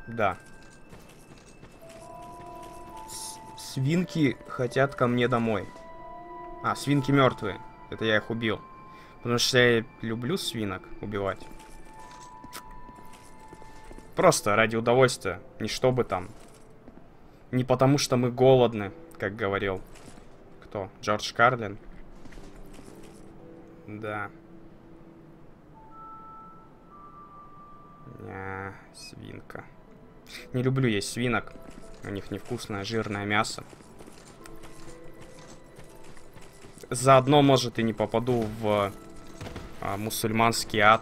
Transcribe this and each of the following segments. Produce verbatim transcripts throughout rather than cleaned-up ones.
Да. С свинки хотят ко мне домой. А, свинки мертвые. Это я их убил. Потому что я люблю свинок убивать. Просто ради удовольствия. Не чтобы там. Не потому что мы голодны, как говорил. Кто? Джордж Карлин? Да. Ня, свинка. Не люблю есть свинок. У них невкусное жирное мясо. Заодно, может, и не попаду в а, мусульманский ад.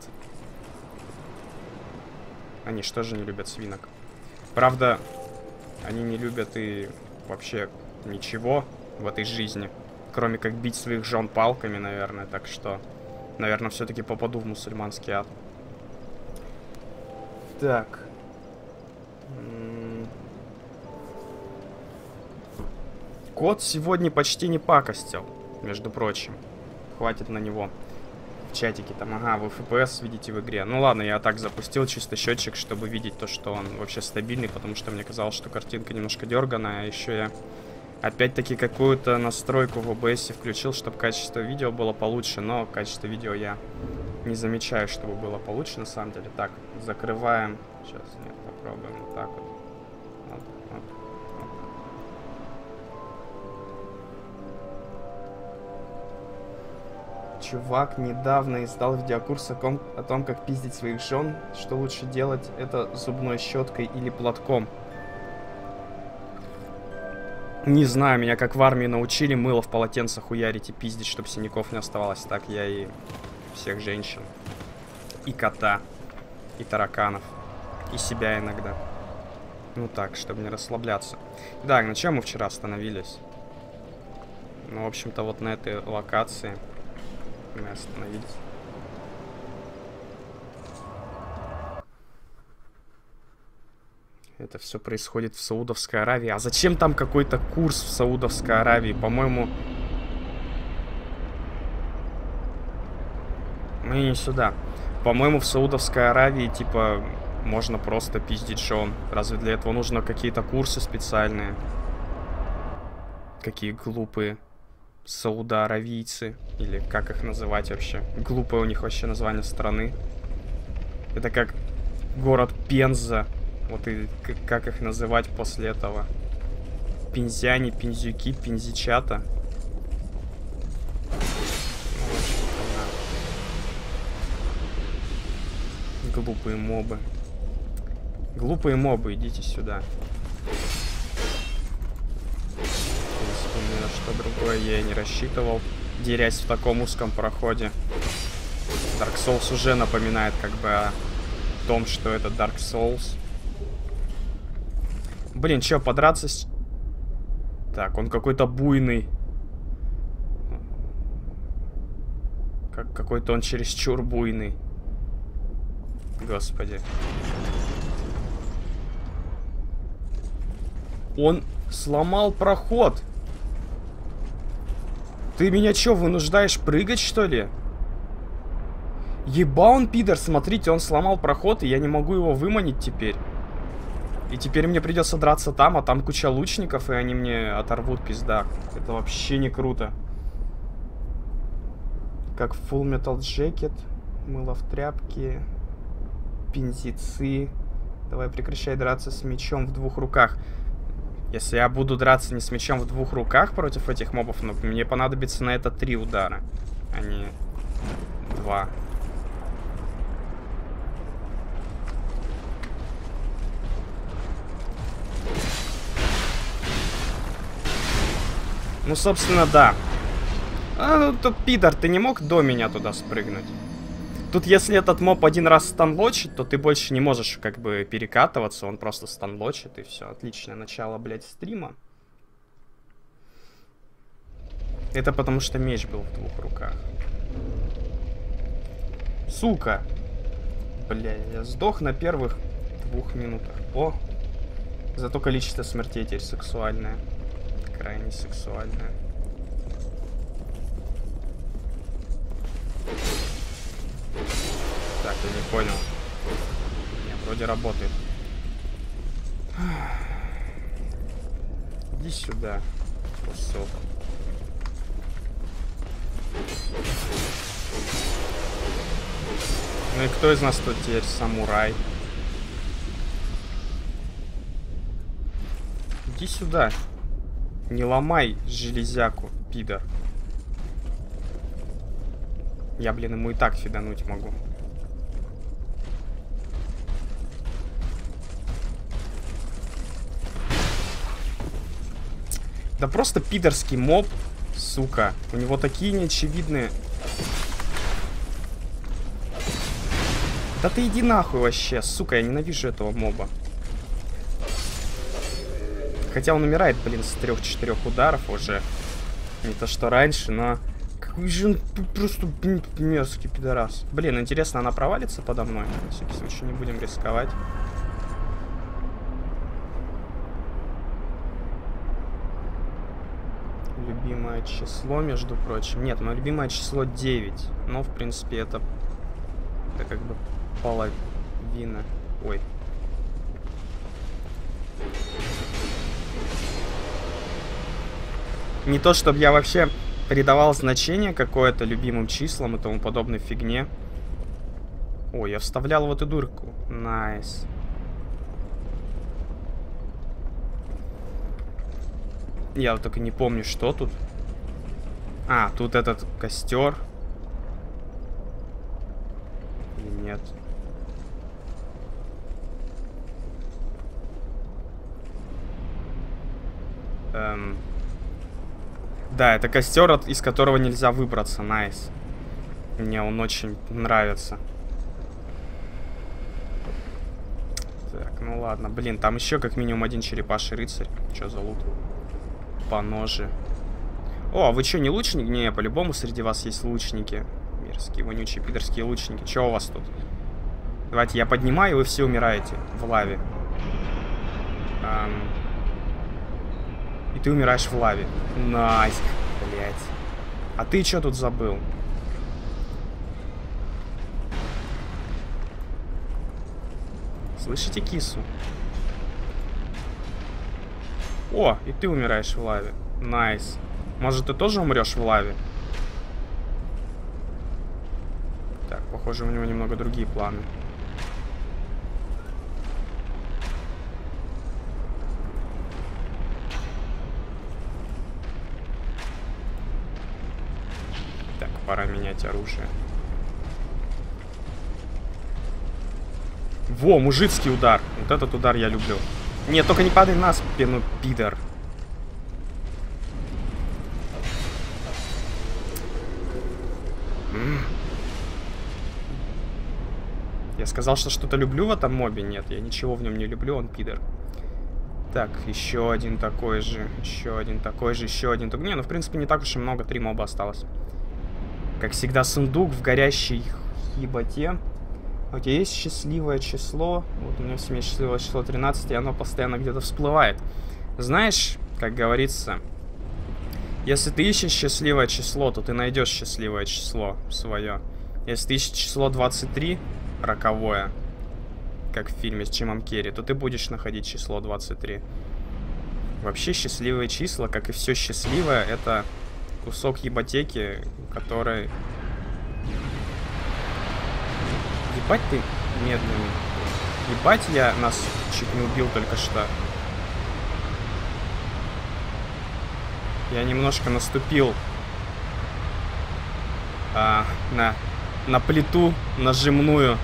Они что же не любят свинок? Правда, они не любят и вообще ничего в этой жизни. Кроме как бить своих жен палками, наверное. Так что, наверное, все-таки попаду в мусульманский ад. Так. Кот сегодня почти не пакостил, между прочим. Хватит на него. В чатике там, ага, вы эф пи эс видите в игре. Ну ладно, я так запустил чисто счетчик, чтобы видеть то, что он вообще стабильный, потому что мне казалось, что картинка немножко дерганая. А еще я опять-таки какую-то настройку в о бэ эс включил, чтобы качество видео было получше. Но качество видео я не замечаю, чтобы было получше на самом деле. Так, закрываем. Сейчас, нет, попробуем вот так вот. Вот, вот, вот. Чувак недавно издал видеокурс о том, о том, как пиздить своих жен. Что лучше делать, это зубной щеткой или платком. Не знаю, меня как в армии научили мыло в полотенце хуярить и пиздить, чтобы синяков не оставалось. Так я и всех женщин. И кота. И тараканов. И себя иногда. Ну так, чтобы не расслабляться. Да, на чем мы вчера остановились? Ну, в общем-то, вот на этой локации мы остановились. Это все происходит в Саудовской Аравии. А зачем там какой-то курс в Саудовской Аравии? По-моему... Мы не сюда. По-моему, в Саудовской Аравии, типа, можно просто пиздить жен. Разве для этого нужно какие-то курсы специальные? Какие глупые саудо-аравийцы. Или как их называть вообще? Глупое у них вообще название страны. Это как город Пенза. Вот и как их называть после этого? Пензяне, пензюки, пензичата. Глупые мобы. Глупые мобы, идите сюда. В принципе, ни на что другое я и не рассчитывал, дерясь в таком узком проходе. Dark Souls уже напоминает как бы о том, что это Dark Souls. Блин, чё, подраться с... Так, он какой-то буйный. Как какой-то он чересчур буйный. Господи. Он сломал проход. Ты меня чё, вынуждаешь прыгать, что ли? Еба он, пидор, смотрите, он сломал проход, и я не могу его выманить теперь. И теперь мне придется драться там, а там куча лучников, и они мне оторвут пизда. Это вообще не круто. Как Full Metal Jacket. Мыло в тряпке. Пензицы. Давай прекращай драться с мечом в двух руках. Если я буду драться не с мечом в двух руках против этих мобов, но мне понадобится на это три удара, а не два. Ну, собственно, да. А, ну, тут, пидор, ты не мог до меня туда спрыгнуть? Тут, если этот моб один раз станлочит, то ты больше не можешь, как бы, перекатываться. Он просто станлочит, и все. Отличное начало, блядь, стрима. Это потому, что меч был в двух руках. Сука! Бля, я сдох на первых двух минутах. О! Зато количество смертей теперь сексуальное. Крайне сексуальное. Так, я не понял. Не, вроде работает. Иди сюда, кусок. Ну и кто из нас тут теперь самурай? Иди сюда. Не ломай железяку, пидор. Я, блин, ему и так фидануть могу. Да просто пидорский моб, сука. У него такие неочевидные... Да ты иди нахуй вообще, сука, я ненавижу этого моба. Хотя он умирает, блин, с трех-четырех ударов уже. Не то что раньше, но... Какой же он просто мерзкий пидорас. Блин, интересно, она провалится подо мной? На всякий случай не будем рисковать. Любимое число, между прочим. Нет, мое любимое число девять. Но, в принципе, это... Это как бы половина. Ой. Не то, чтобы я вообще придавал значение какое-то любимым числам и тому подобной фигне. Ой, я вставлял в эту дырку. Найс. Я вот только не помню, что тут. А, тут этот костер. Или нет? Эм... Да, это костер, из которого нельзя выбраться. Найс. Мне он очень нравится. Так, ну ладно. Блин, там еще как минимум один черепаший рыцарь. Че за лут? По ноже. О, а вы что, не лучник? Не, по-любому среди вас есть лучники. Мерзкие, вонючие, пидорские лучники. Че у вас тут? Давайте я поднимаю, и вы все умираете в лаве. Эм... И ты умираешь в лаве. Найс. Блять. А ты что тут забыл? Слышите кису? О, и ты умираешь в лаве. Найс. Может, ты тоже умрешь в лаве? Так, похоже, у него немного другие планы. Так, пора менять оружие. Во, мужицкий удар. Вот этот удар я люблю. Нет, только не падай на спину, пидор. Я сказал, что что-то люблю в этом мобе? Нет, я ничего в нем не люблю, он пидор. Так, еще один такой же, еще один такой же, еще один такой. Не, ну в принципе не так уж и много, три моба осталось. Как всегда, сундук в горящей ебате. У тебя есть счастливое число? Вот у меня в семье счастливое число тринадцать, и оно постоянно где-то всплывает. Знаешь, как говорится, если ты ищешь счастливое число, то ты найдешь счастливое число свое. Если ты ищешь число двадцать три, роковое, как в фильме с Джимом Керри, то ты будешь находить число двадцать три. Вообще счастливые числа, как и все счастливое, это кусок ебатеки, который... Ебать ты медленный. Ебать я нас чуть не убил только что. Я немножко наступил а, на, на плиту нажимную.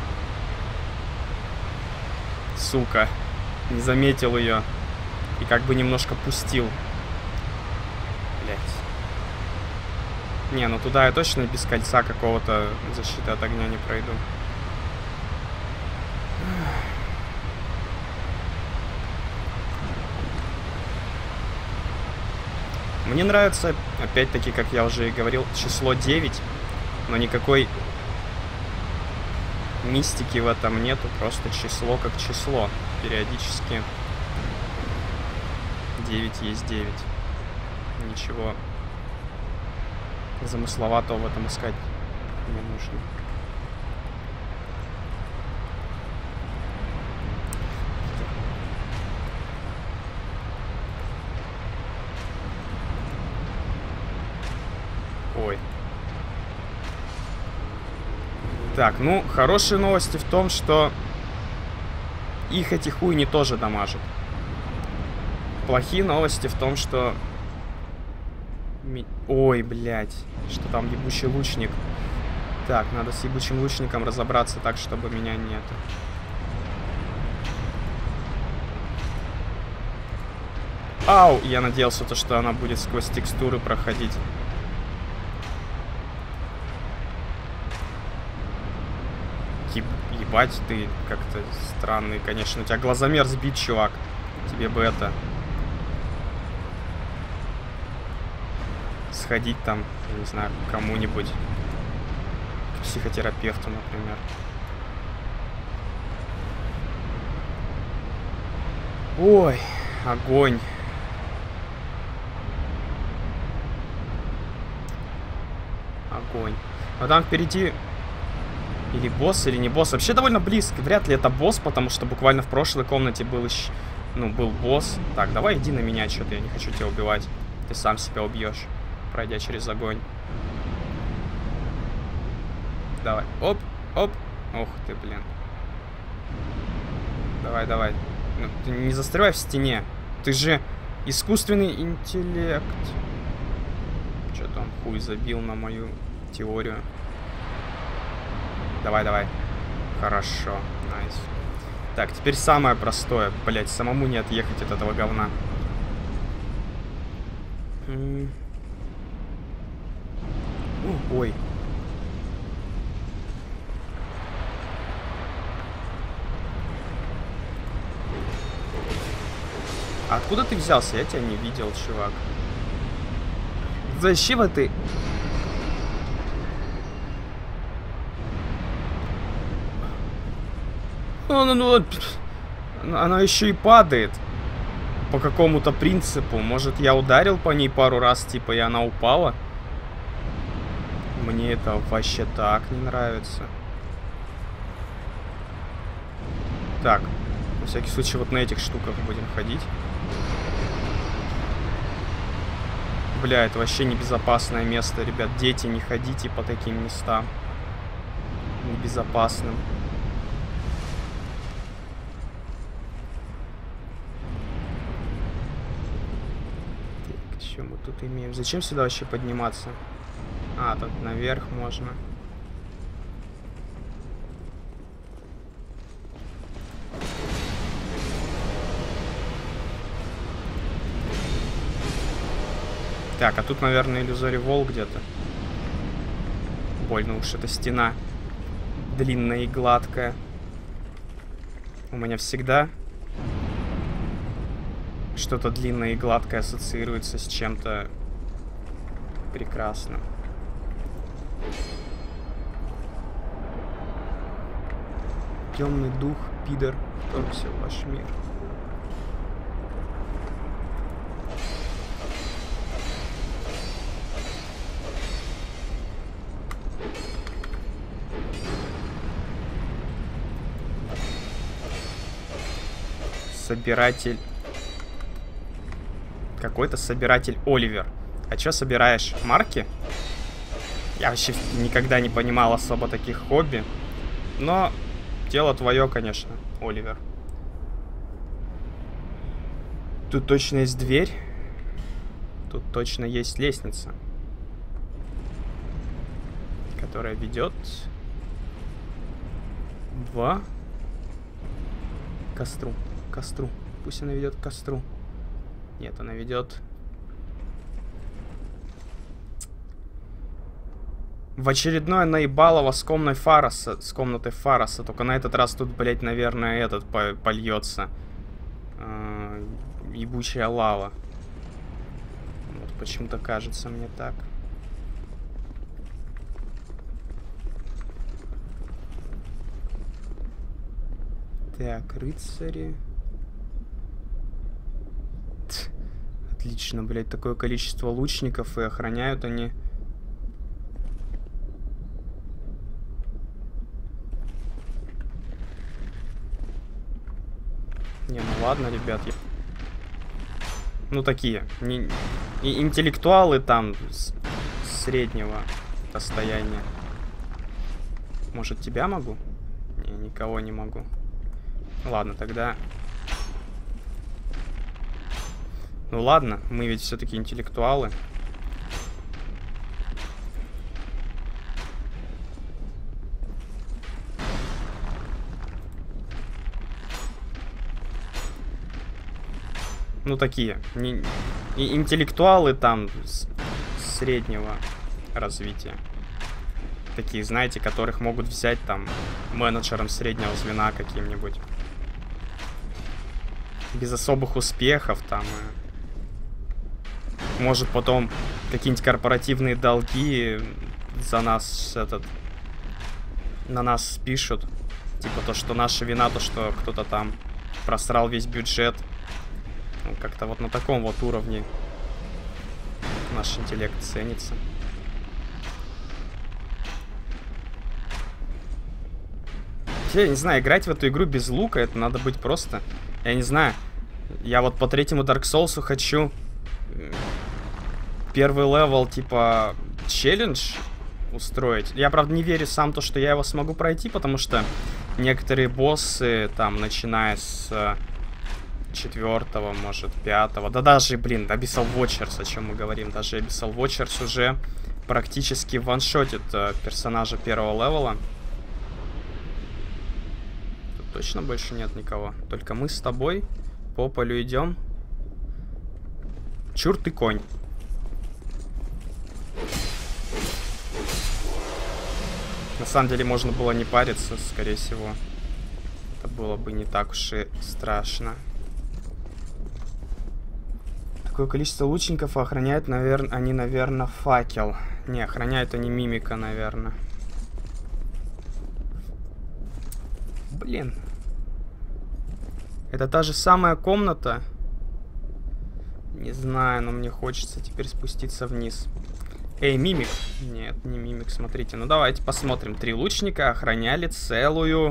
Сука. Не заметил ее. И как бы немножко пустил. Блять. Не, ну туда я точно без кольца какого-то защиты от огня не пройду. Мне нравится, опять-таки, как я уже и говорил, число девять, но никакой мистики в этом нету, просто число как число. Периодически девять есть девять. Ничего замысловатого в этом искать не нужно. Так, ну, хорошие новости в том, что их эти хуйни тоже дамажат. Плохие новости в том, что... Ой, блядь, что там ебучий лучник. Так, надо с ебучим лучником разобраться так, чтобы меня нет. Ау! Я надеялся, то, что она будет сквозь текстуры проходить. Еб... Ебать, ты как-то странный, конечно. У тебя глазомер сбит, чувак. Тебе бы это... Сходить там, не знаю, к кому-нибудь. К психотерапевту, например. Ой, огонь. Огонь. А там впереди... Или босс, или не босс. Вообще довольно близко. Вряд ли это босс, потому что буквально в прошлой комнате был еще... Ну, был босс. Так, давай иди на меня, что-то я не хочу тебя убивать. Ты сам себя убьешь, пройдя через огонь. Давай. Оп, оп. Ух ты, блин. Давай, давай. Ну, ты не застревай в стене. Ты же искусственный интеллект. Что-то он хуй забил на мою теорию. Давай, давай. Хорошо. Найс. Так, теперь самое простое. Блять, самому не отъехать от этого говна. М -м Ой. А откуда ты взялся? Я тебя не видел, чувак. Зачем ты? Ну, ну, ну, она еще и падает. По какому-то принципу. Может, я ударил по ней пару раз, типа, и она упала? Мне это вообще так не нравится. Так. На всякий случай вот на этих штуках будем ходить. Бля, это вообще небезопасное место, ребят. Дети, не ходите по таким местам. Небезопасным. Так, что мы тут имеем? Зачем сюда вообще подниматься? А, тут наверх можно. Так, а тут, наверное, иллюзорий вол где-то. Больно уж эта стена длинная и гладкая. У меня всегда что-то длинное и гладкое ассоциируется с чем-то прекрасным. Темный дух, пидор, вторгся в ваш мир. Собиратель. Какой-то собиратель Оливер. А чё собираешь? Марки? Я вообще никогда не понимал особо таких хобби. Но дело твое, конечно, Оливер. Тут точно есть дверь. Тут точно есть лестница, которая ведет в костру. Костру. Пусть она ведет к костру. Нет, она ведет в очередное наебалово с комнатой Фароса. С комнатой Фароса. Только на этот раз тут, блять, наверное, этот по польется. Э -э ебучая лава. Вот почему-то кажется мне так. Так, рыцари. Ть, отлично, блядь, такое количество лучников, и охраняют они. Не, ну ладно, ребят. Я... Ну, такие. Не... И интеллектуалы там с... среднего состояния. Может, тебя могу? Не, никого не могу. Ладно, тогда... Ну ладно, мы ведь все-таки интеллектуалы. Ну, такие. Не, и интеллектуалы там с, среднего развития. Такие, знаете, которых могут взять там менеджером среднего звена каким-нибудь. Без особых успехов там. Может, потом какие-нибудь корпоративные долги за нас этот... на нас спишут. Типа то, что наша вина, то, что кто-то там просрал весь бюджет. Ну, как-то вот на таком вот уровне наш интеллект ценится. Я не знаю, играть в эту игру без лука, это надо быть просто... Я не знаю. Я вот по третьему Dark Souls хочу первый левел, типа, челлендж устроить. Я, правда, не верю сам то, что я его смогу пройти, потому что некоторые боссы, там, начиная с четвертого, может, пятого, да даже, блин, Abyssal Watchers, о чем мы говорим, даже Abyssal Watchers уже практически ваншотит э, персонажа первого левела. Тут точно больше нет никого. Только мы с тобой по полю идем. Чур ты конь. На самом деле можно было не париться, скорее всего. Это было бы не так уж и страшно. Такое количество лучников охраняют, наверное, они, наверное, факел. Не, охраняют они мимика, наверное. Блин. Это та же самая комната? Не знаю, но мне хочется теперь спуститься вниз. Эй, мимик. Нет, не мимик, смотрите. Ну, давайте посмотрим. Три лучника охраняли целую...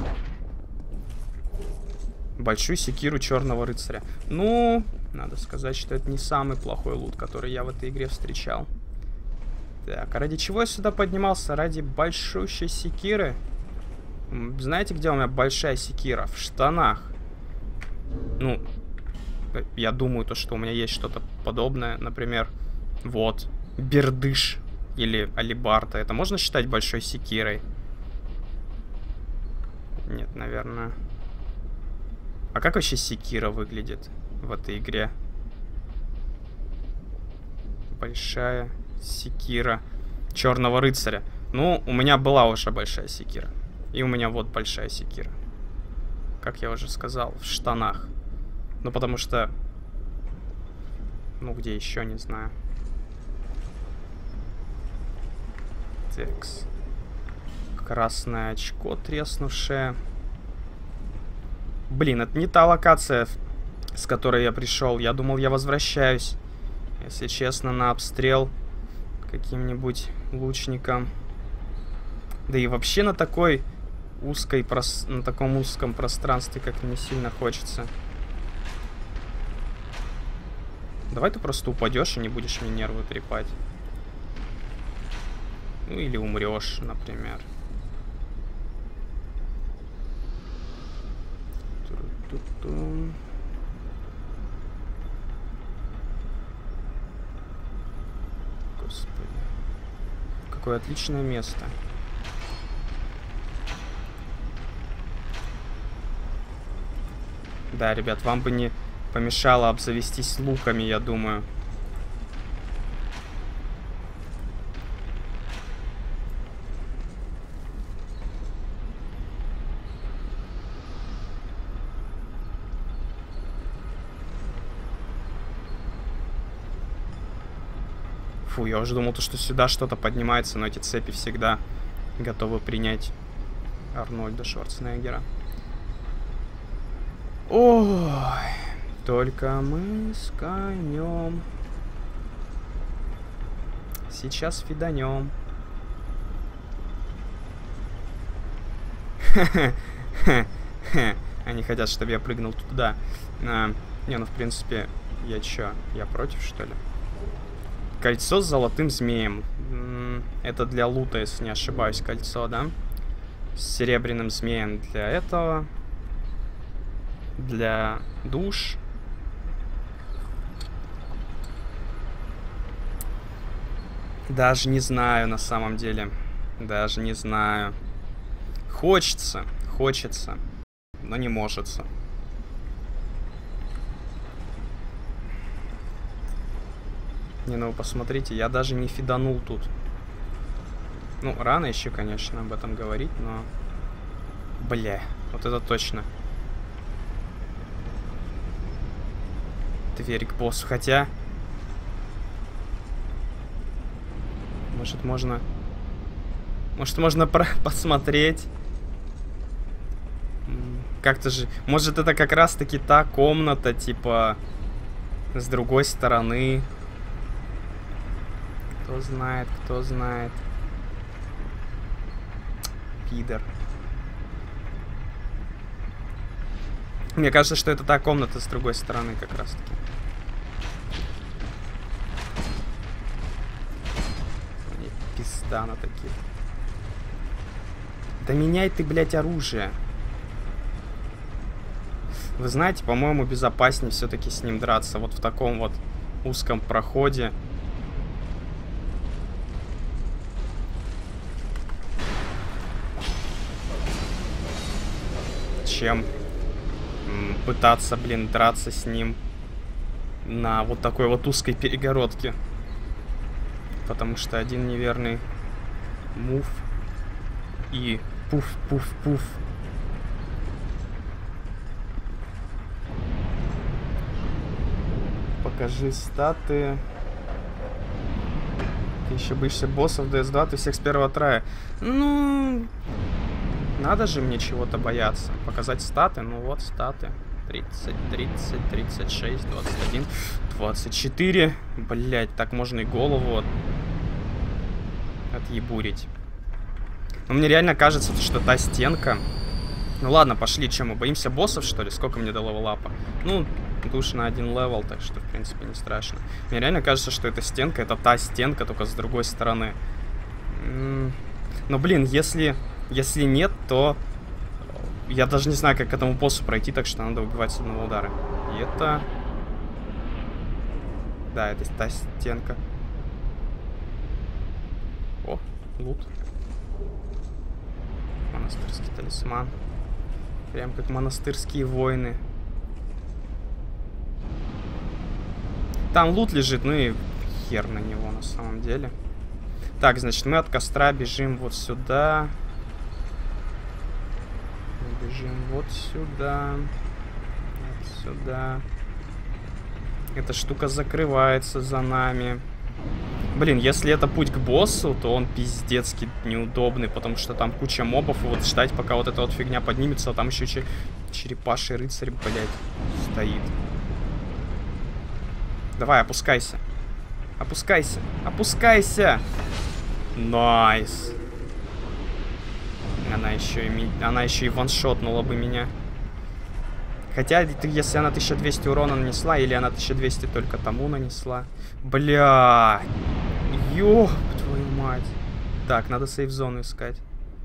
большую секиру черного рыцаря. Ну, надо сказать, что это не самый плохой лут, который я в этой игре встречал. Так, а ради чего я сюда поднимался? Ради большущей секиры? Знаете, где у меня большая секира? В штанах. Ну, я думаю, то, что у меня есть что-то подобное. Например, вот, бердыш или алебарда. Это можно считать большой секирой? Нет, наверное... А как вообще секира выглядит в этой игре? Большая секира черного рыцаря. Ну, у меня была уже большая секира. И у меня вот большая секира. Как я уже сказал, в штанах. Ну, потому что... Ну, где еще, не знаю. Текс. Красное очко треснувшее. Блин, это не та локация, с которой я пришел. Я думал, я возвращаюсь, если честно, на обстрел каким-нибудь лучником. Да и вообще на такой узкой прос... на таком узком пространстве как-то не сильно хочется. Давай ты просто упадешь и не будешь мне нервы трепать. Ну или умрешь, например. Господи. Какое отличное место. Да, ребят, вам бы не помешало обзавестись луками, я думаю. Фу, я уже думал, что сюда что-то поднимается, но эти цепи всегда готовы принять Арнольда Шварценеггера. Ой, только мы с конем сейчас фиданем. Они хотят, чтобы я прыгнул туда. А, не, ну в принципе, я чё, я против, что ли? Кольцо с золотым змеем. Это для лута, если не ошибаюсь, кольцо, да? С серебряным змеем для этого. Для душ. Даже не знаю на самом деле. Даже не знаю. Хочется. Хочется. Но не можется. Не, ну вы посмотрите, я даже не фиданул тут. Ну, рано еще, конечно, об этом говорить, но... Бля, вот это точно. Дверь к боссу, хотя... Может, можно... Может, можно про посмотреть? Как-то же... Может, это как раз-таки та комната, типа... С другой стороны... Кто знает, кто знает. Пидор. Мне кажется, что это та комната с другой стороны как раз-таки. Пизда на таких. Да меняй ты, блядь, оружие. Вы знаете, по-моему, безопаснее все-таки с ним драться. Вот в таком вот узком проходе. Чем пытаться, блин, драться с ним на вот такой вот узкой перегородке. Потому что один неверный мув и пуф-пуф-пуф. Покажи статы. Ты еще боишься боссов ди эс два, ты всех с первого трая. Ну... Надо же мне чего-то бояться. Показать статы? Ну вот статы. тридцать, тридцать, тридцать шесть, двадцать один, двадцать четыре. Блять, так можно и голову от... отъебурить. Но мне реально кажется, что та стенка... Ну ладно, пошли, чем мы боимся боссов, что ли? Сколько мне до левелапа? Ну, душ на один левел, так что, в принципе, не страшно. Мне реально кажется, что эта стенка, это та стенка, только с другой стороны. Но, блин, если... Если нет, то я даже не знаю, как к этому боссу пройти, так что надо убивать с одного удара. И это... Да, это та стенка. О, лут. Монастырский талисман. Прям как монастырские войны. Там лут лежит, ну и хер на него на самом деле. Так, значит, мы от костра бежим вот сюда. Бежим вот сюда. Вот сюда. Эта штука закрывается за нами. Блин, если это путь к боссу, то он пиздецки неудобный, потому что там куча мобов, и вот ждать, пока вот эта вот фигня поднимется, а там еще чер... черепаший рыцарь, блядь, стоит. Давай, опускайся. Опускайся. Опускайся! Найс. Она еще и, она еще и ваншотнула бы меня. Хотя, если она тысяча двести урона нанесла, или она тысяча двести только тому нанесла. Бля. Ёб твою мать. Так, надо сейф-зону искать.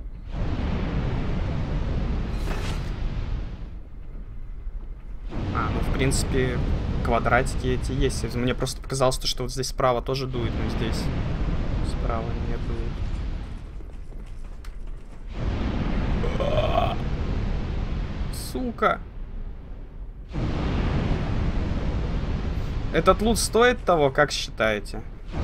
А, ну, в принципе, квадратики эти есть. Мне просто показалось, что вот здесь справа тоже дует, но здесь справа не дует. Сука. Этот лут стоит того, как считаете?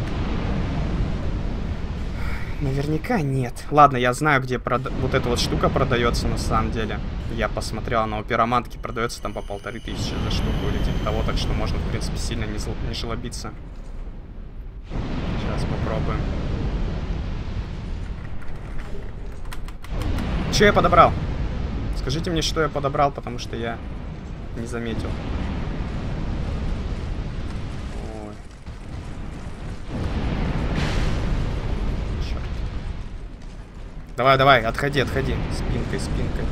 Наверняка нет. Ладно, я знаю, где прода... вот эта вот штука продается на самом деле. Я посмотрел, она у пиромантки продается там по полторы тысячи за штуку или типа того, так что можно, в принципе, сильно не, зл... не желобиться. Сейчас попробуем. Че я подобрал? Скажите мне, что я подобрал, потому что я не заметил. Ой. Черт. Давай, давай, отходи, отходи. Спинкой, спинкой.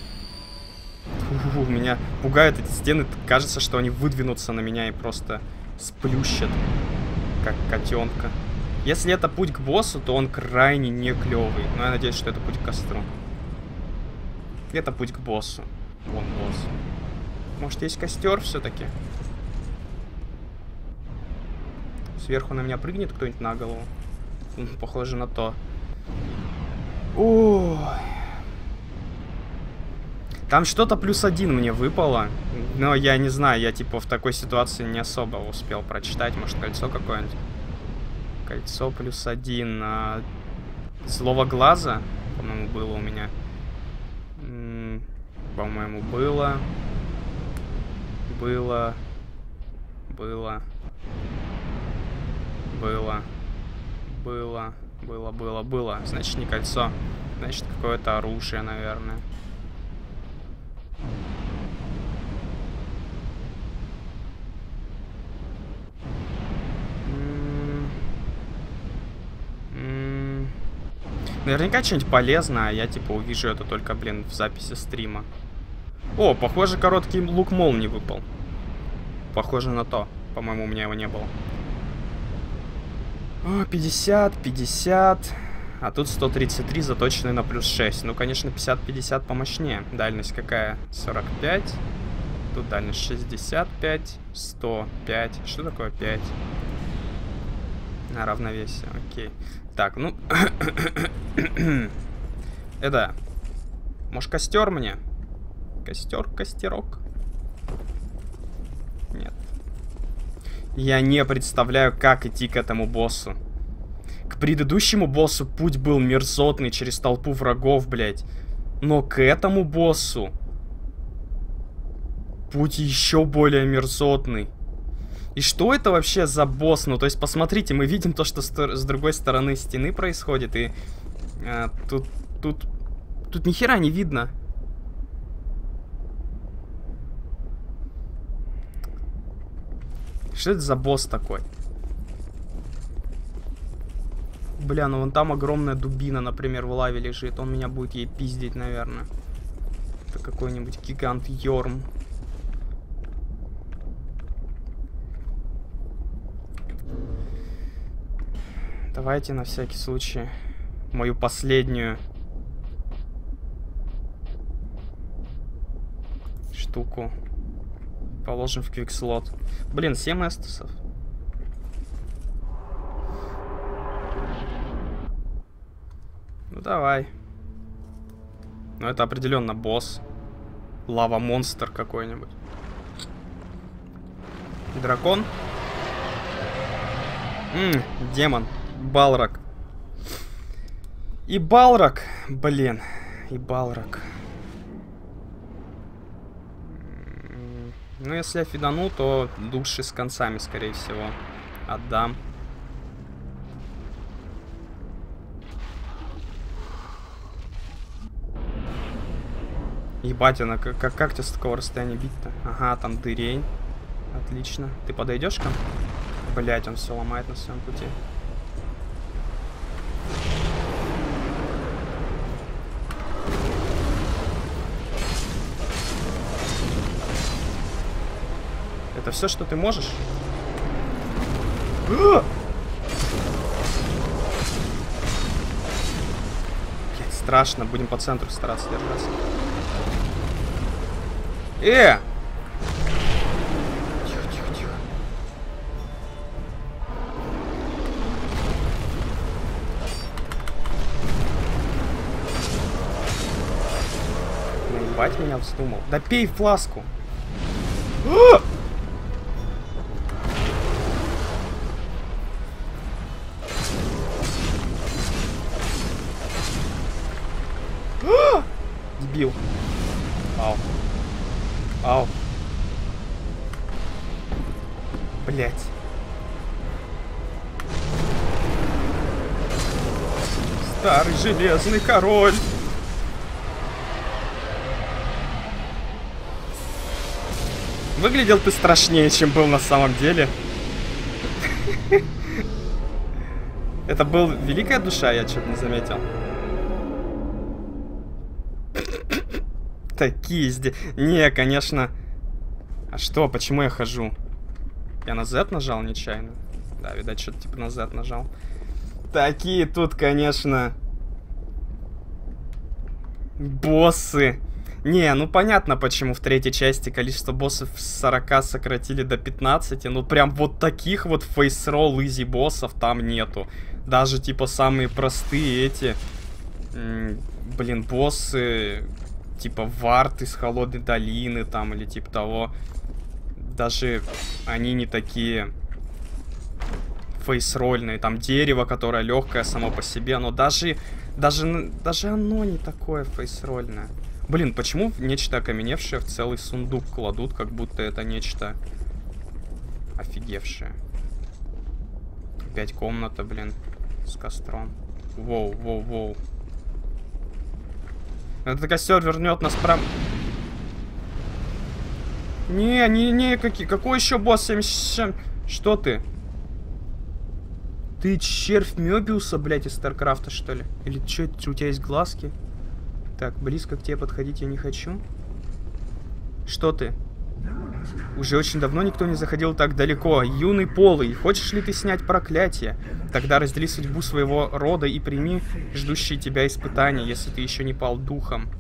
Фу, меня пугают эти стены. Кажется, что они выдвинутся на меня и просто сплющит, как котенка. Если это путь к боссу, то он крайне не клевый. Но я надеюсь, что это путь к костру. Это путь к боссу. Вон босс. Может, есть костер все-таки? Сверху на меня прыгнет кто-нибудь на голову? Похоже на то. Ой. Там что-то плюс один мне выпало. Но я не знаю, я типа в такой ситуации не особо успел прочитать. Может, кольцо какое-нибудь? Кольцо плюс один. А... Слово глаза, по-моему, было у меня. По-моему, было. Было. Было. Было. Было. Было, было, было. Значит, не кольцо. Значит, какое-то оружие, наверное. Наверняка что-нибудь полезное, а я типа увижу это только, блин, в записи стрима. О, похоже, короткий лук молнии выпал. Похоже на то. По-моему, у меня его не было. О, пятьдесят, пятьдесят. А тут сто тридцать три, заточенный на плюс шесть. Ну, конечно, пятьдесят пятьдесят помощнее. Дальность какая? сорок пять. Тут дальность шестьдесят пять. сто пять. Что такое пять? На равновесие, окей. Так, ну... Это... Может, костер мне? Костер, костерок? Нет. Я не представляю, как идти к этому боссу. К предыдущему боссу путь был мерзотный через толпу врагов, блядь. Но к этому боссу путь еще более мерзотный. И что это вообще за босс? Ну, то есть, посмотрите, мы видим то, что с другой стороны стены происходит, и а, тут, тут, тут ни хера не видно. Что это за босс такой? Бля, ну вон там огромная дубина, например, в лаве лежит. Он меня будет ей пиздить, наверное. Это какой-нибудь гигант Йорм. Давайте на всякий случай мою последнюю штуку положим в квикслот. Блин, семь эстусов. Ну давай. Ну это определенно босс. Лава-монстр какой-нибудь. Дракон. Ммм, демон. Балрак. И Балрак. Блин. И Балрак. Ну, если я фидану, то души с концами, скорее всего, отдам. Ебать, она как, как, как тебя с такого расстояния бить-то? Ага, там дырень. Отлично. Ты подойдешь к нам? Блять, он все ломает на своем пути. Это все, что ты можешь? Блять, страшно. Будем по центру стараться держаться. Э! Тихо, тихо, тихо. Наебать меня вздумал. Да пей фласку. А! Дебил. Ау. Ау. Блять. Старый железный король. Выглядел ты страшнее, чем был на самом деле. Это был великая душа, я что-то не заметил. Такие здесь... Не, конечно... А что? Почему я хожу? Я на Z нажал нечаянно. Да, видать, что-то типа на Z нажал. Такие тут, конечно... боссы. Не, ну понятно, почему в третьей части количество боссов с сорока сократили до пятнадцати. Ну прям вот таких вот фейс-ролл изи боссов там нету. Даже типа самые простые эти... Блин, боссы... Типа Вард из Холодной долины там или типа того. Даже они не такие фейс-рольные. Там дерево, которое легкое само по себе. Но даже, даже, даже оно не такое фейс-рольное. Блин, почему нечто окаменевшее в целый сундук кладут, как будто это нечто офигевшее? Опять комната, блин, с костром. Воу, воу, воу. Этот костер вернет нас прям... Не, не, не, какие, какой еще босс? семьдесят семь? Что ты? Ты червь Мёбиуса, блядь, из Старкрафта, что ли? Или что, у тебя есть глазки? Так, близко к тебе подходить я не хочу. Что ты? Уже очень давно никто не заходил так далеко. Юный полый, хочешь ли ты снять проклятие? Тогда раздели судьбу своего рода и прими ждущие тебя испытания, если ты еще не пал духом.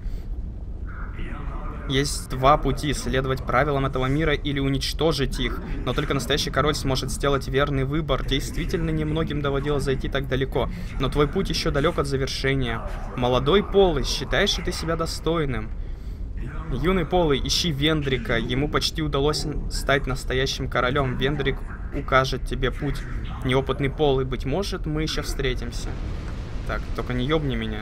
Есть два пути: следовать правилам этого мира или уничтожить их. Но только настоящий король сможет сделать верный выбор. Действительно, немногим доводилось зайти так далеко. Но твой путь еще далек от завершения. Молодой полый, считаешь ли ты себя достойным? Юный полый, ищи Вендрика. Ему почти удалось стать настоящим королем. Вендрик укажет тебе путь. Неопытный полый, быть может, мы еще встретимся. Так, только не ёбни меня.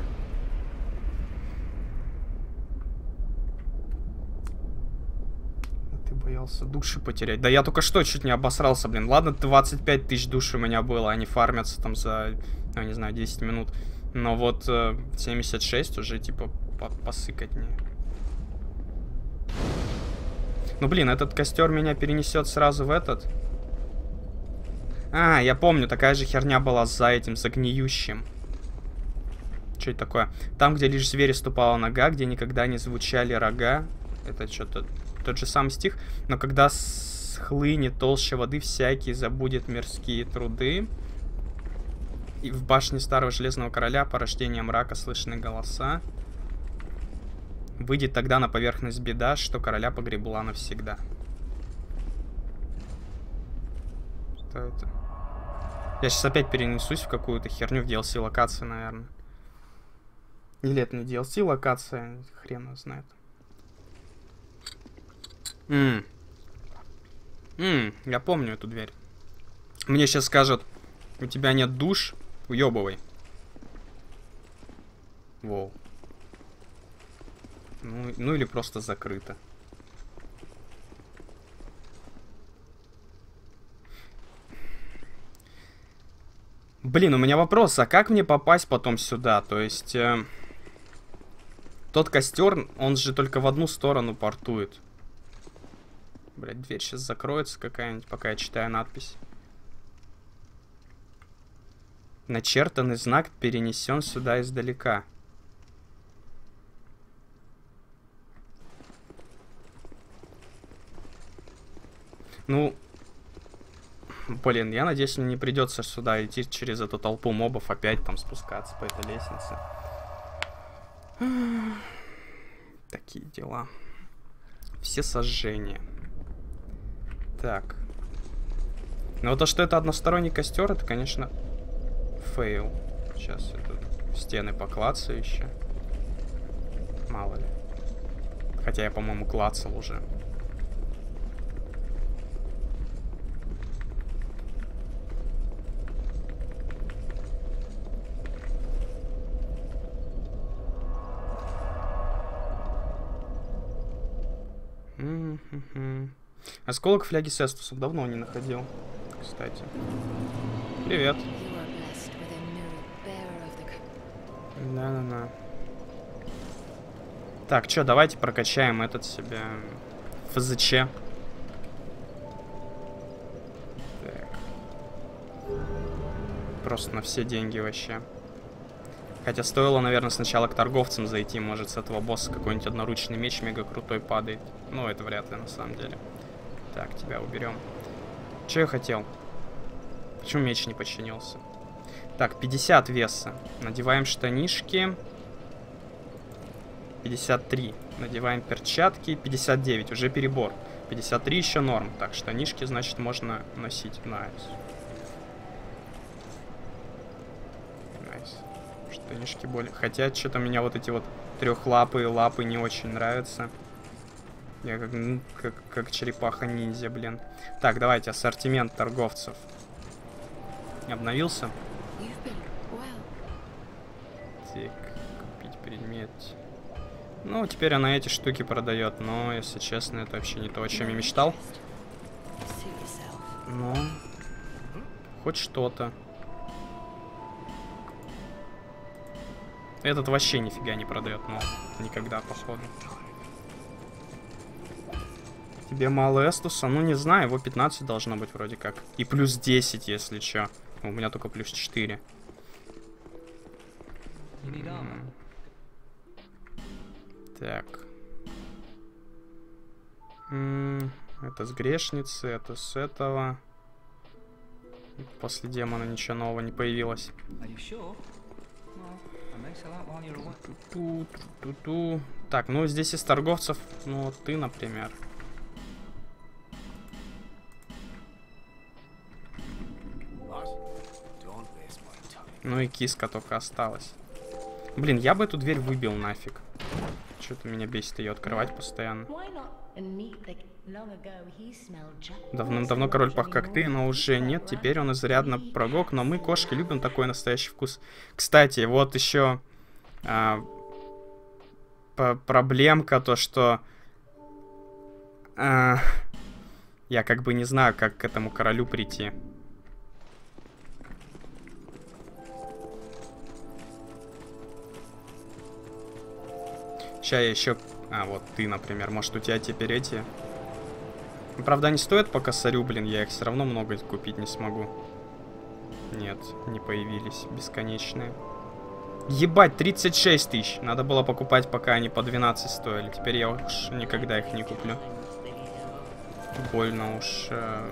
Ты боялся души потерять. Да я только что чуть не обосрался, блин. Ладно, двадцать пять тысяч душ у меня было. Они фармятся там за, ну, не знаю, десять минут. Но вот э, семьдесят шесть уже, типа, по посыкать мне. Ну, блин, этот костер меня перенесет сразу в этот. А, я помню, такая же херня была за этим, за гниющим. Что это такое? Там, где лишь звери ступала нога, где никогда не звучали рога. Это что-то тот же самый стих. Но когда схлынет толще воды, всякий забудет мирские труды. И в башне старого железного короля по рождению мрака слышны голоса. Выйдет тогда на поверхность беда, что короля погребла навсегда. Что это? Я сейчас опять перенесусь в какую-то херню, в ди эл си-локацию, наверное. Или это не ди эл си-локация, хрен его знает. Ммм. Ммм, я помню эту дверь. Мне сейчас скажут, у тебя нет душ, уебывай. Воу. Ну, ну или просто закрыто. Блин, у меня вопрос, а как мне попасть потом сюда? То есть, э, тот костер, он же только в одну сторону портует. Блять, дверь сейчас закроется какая-нибудь, пока я читаю надпись. Начертанный знак перенесен сюда издалека. Ну, блин, я надеюсь, мне не придется сюда идти через эту толпу мобов, опять там спускаться по этой лестнице. Такие дела. Все сожжения. Так. Ну, вот то, что это односторонний костер, это, конечно, фейл. Сейчас я тут стены поклацаю еще. Мало ли. Хотя я, по-моему, клацал уже. Mm-hmm. Осколок фляги Сестусов давно не находил, кстати. Привет. Да-да-да. Так, что, давайте прокачаем этот себе эф зэ че. Так. Просто на все деньги вообще. Хотя стоило, наверное, сначала к торговцам зайти. Может, с этого босса какой-нибудь одноручный меч мега крутой падает. Ну, это вряд ли, на самом деле. Так, тебя уберем. Что я хотел? Почему меч не подчинился? Так, пятьдесят веса. Надеваем штанишки. пятьдесят три. Надеваем перчатки. пятьдесят девять. Уже перебор. пятьдесят три еще норм. Так, штанишки, значит, можно носить. Найс. Найс. Штанишки более... Хотя, что-то меня вот эти вот трехлапые лапы не очень нравятся. Я как, ну, как, как черепаха-ниндзя, блин. Так, давайте, ассортимент торговцев. Обновился? Так, купить предмет. Ну, теперь она эти штуки продает, но, если честно, это вообще не то, о чем я мечтал. Ну, хоть что-то. Этот вообще нифига не продает, но никогда, походу. Тебе мало эстуса? Ну, не знаю, его пятнадцать должно быть вроде как. И плюс десять, если чё. У меня только плюс четыре. Mm. Так. Mm. Это с грешницы, это с этого. После демона ничего нового не появилось. Ту-ту-ту-ту. Так, ну здесь из торговцев, ну вот ты, например. Ну и киска только осталась. Блин, я бы эту дверь выбил нафиг. Что-то меня бесит ее открывать постоянно. Давным-давно король пах как ты, но уже нет. Теперь он изрядно прогок. Но мы, кошки, любим такой настоящий вкус. Кстати, вот еще а, проблемка, то что а, я как бы не знаю, как к этому королю прийти. Сейчас я еще... А, вот ты, например. Может, у тебя теперь эти... Правда, они стоят по косарю, блин. Я их все равно много купить не смогу. Нет, не появились. Бесконечные. Ебать, тридцать шесть тысяч. Надо было покупать, пока они по двенадцать стоили. Теперь я уж никогда их не куплю. Больно уж... Э...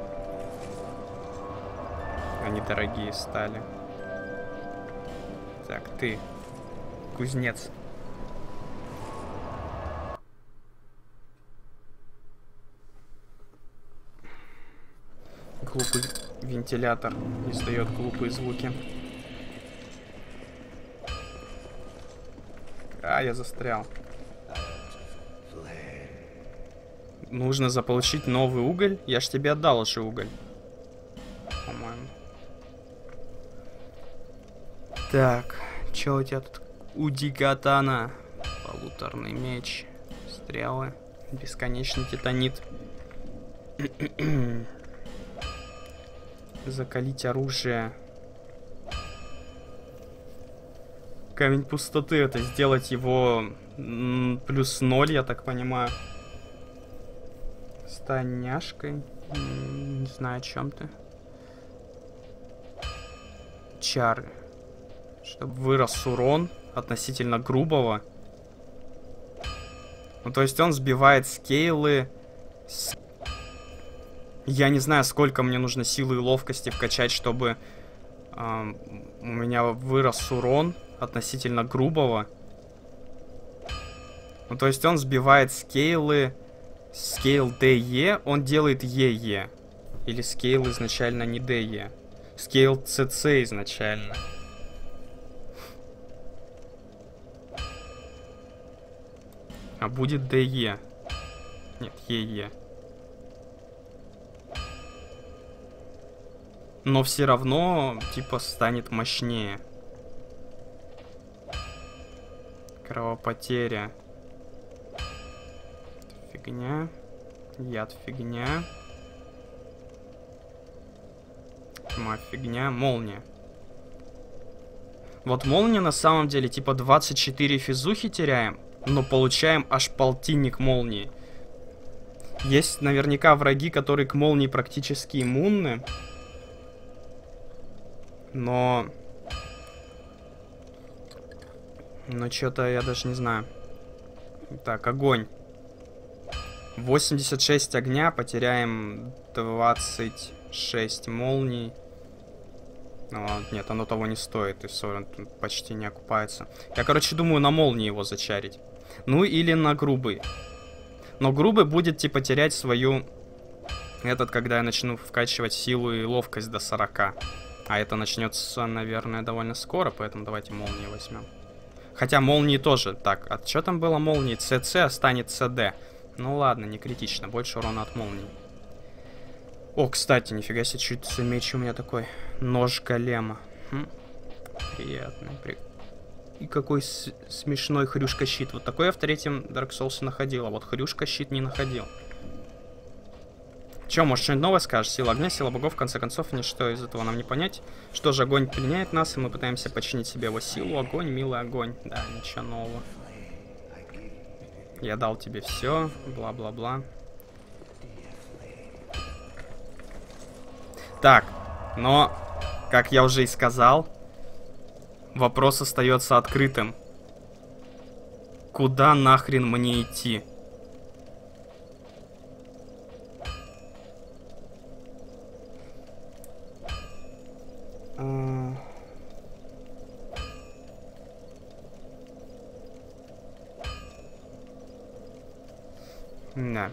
Они дорогие стали. Так, ты. Кузнец. Глупый вентилятор издает глупые звуки. А, я застрял. Нужно заполучить новый уголь. Я ж тебе отдал уже уголь. По-моему. Так, чё у тебя тут? Удигатана. Полуторный меч. Стрелы. Бесконечный титанит. Закалить оружие. Камень пустоты. Это сделать его плюс ноль, я так понимаю. Стань няшкой. Не знаю, о чем ты. Чары. Чтобы вырос урон относительно грубого. Ну, то есть он сбивает скейлы. С... Я не знаю, сколько мне нужно силы и ловкости вкачать, чтобы э, у меня вырос урон относительно грубого. Ну, то есть он сбивает скейлы. Скейл ди и, он делает и и. Или скейл изначально не ди и. Скейл си си изначально. А будет ди и. Нет, и и. Но все равно, типа, станет мощнее. Кровопотеря. Фигня. Яд фигня. Тьма фигня. Молния. Вот молния на самом деле, типа, двадцать четыре физухи теряем, но получаем аж полтинник молнии. Есть наверняка враги, которые к молнии практически иммунны. Но... Но что-то я даже не знаю. Так, огонь. восемьдесят шесть огня, потеряем двадцать шесть молний. Ну, нет, оно того не стоит, и Сорен почти не окупается. Я, короче, думаю на молнии его зачарить. Ну, или на грубый. Но грубый будет, типа, терять свою... Этот, когда я начну вкачивать силу и ловкость до сорока. А это начнется, наверное, довольно скоро, поэтому давайте молнии возьмем. Хотя молнии тоже. Так, а что там было молнии? ЦЦ станет ЦД. Ну ладно, не критично, больше урона от молнии. О, кстати, нифига себе, чуть за меч у меня такой. Нож голема. Хм. Приятный. При... И какой с смешной хрюшка-щит. Вот такой я в третьем Dark Souls находил, а вот хрюшка-щит не находил. Че, может, что-нибудь новое скажешь? Сила огня, сила богов, в конце концов, ничто из этого нам не понять. Что же, огонь пленяет нас, и мы пытаемся починить себе его силу. Огонь, милый огонь. Да, ничего нового. Я дал тебе все, бла-бла-бла. Так, но, как я уже и сказал, вопрос остается открытым. Куда нахрен мне идти? Да.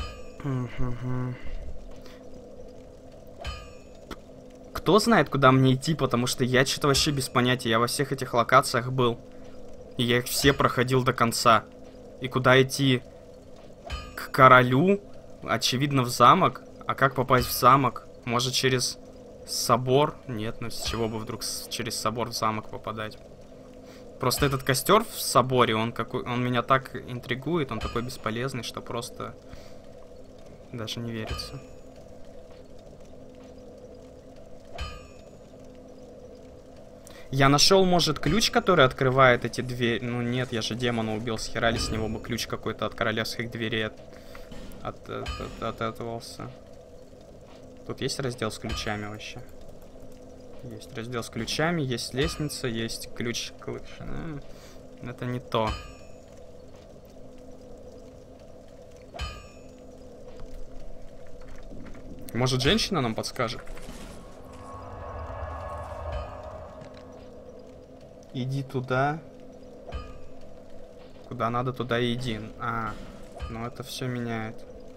Кто знает, куда мне идти, потому что я что-то вообще без понятия. Я во всех этих локациях был. И я их все проходил до конца. И куда идти? К королю? Очевидно, в замок. А как попасть в замок? Может, через собор? Нет, ну с чего бы вдруг через собор в замок попадать? Просто этот костер в соборе, он, какой, он меня так интригует, он такой бесполезный, что просто даже не верится. Я нашел, может, ключ, который открывает эти двери. Ну нет, я же демона убил, схерали с него бы ключ какой-то от королевских дверей от... От... От... От... Отозвался. Тут есть раздел с ключами вообще? Есть раздел с ключами, есть лестница, есть ключ к... Это не то. Может, женщина нам подскажет? Иди туда. Куда надо, туда и иди. А, ну это все меняет.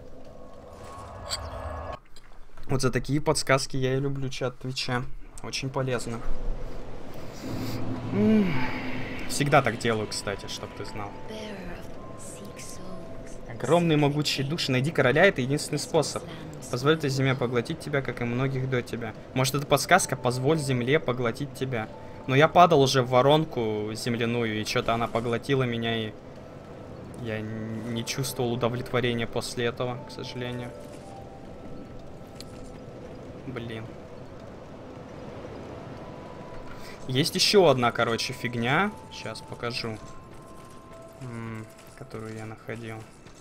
Вот за такие подсказки я и люблю чат Твича. Очень полезно. Всегда так делаю, кстати, чтоб ты знал. Огромные могучие души. Найди короля, это единственный способ. Позволь этой земле поглотить тебя, как и многих до тебя. Может, это подсказка? Позволь земле поглотить тебя. Но я падал уже в воронку земляную, и что-то она поглотила меня, и я не чувствовал удовлетворения после этого, к сожалению. Блин. Есть еще одна, короче, фигня. Сейчас покажу. М-м, которую я находил.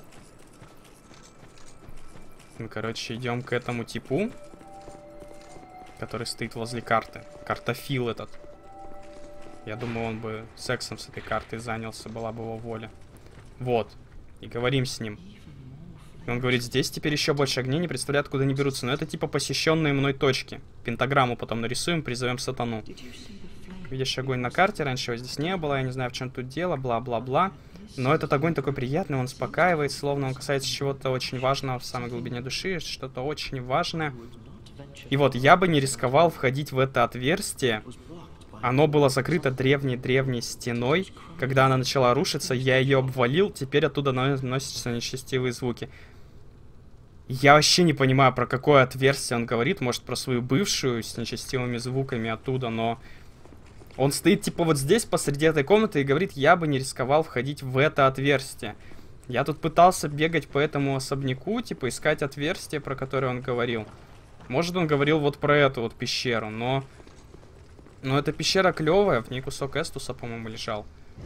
Мы, короче, идем к этому типу, который стоит возле карты. Картофил этот. Я думаю, он бы сексом с этой картой занялся, была бы его воля. Вот. И говорим с ним. И он говорит, здесь теперь еще больше огней, не представляет, откуда они берутся. Но это типа посещенные мной точки. Пентаграмму потом нарисуем, призовем сатану. Видишь огонь на карте, раньше его здесь не было, я не знаю, в чем тут дело, бла-бла-бла. Но этот огонь такой приятный, он успокаивает, словно он касается чего-то очень важного в самой глубине души, что-то очень важное. И вот, я бы не рисковал входить в это отверстие. Оно было закрыто древней-древней стеной. Когда она начала рушиться, я ее обвалил, теперь оттуда наносятся нечестивые звуки. Я вообще не понимаю, про какое отверстие он говорит. Может, про свою бывшую с нечестивыми звуками оттуда, но... Он стоит типа вот здесь, посреди этой комнаты, и говорит, я бы не рисковал входить в это отверстие. Я тут пытался бегать по этому особняку, типа искать отверстие, про которое он говорил. Может, он говорил вот про эту вот пещеру, но... Но эта пещера клевая, в ней кусок эстуса, по-моему, лежал.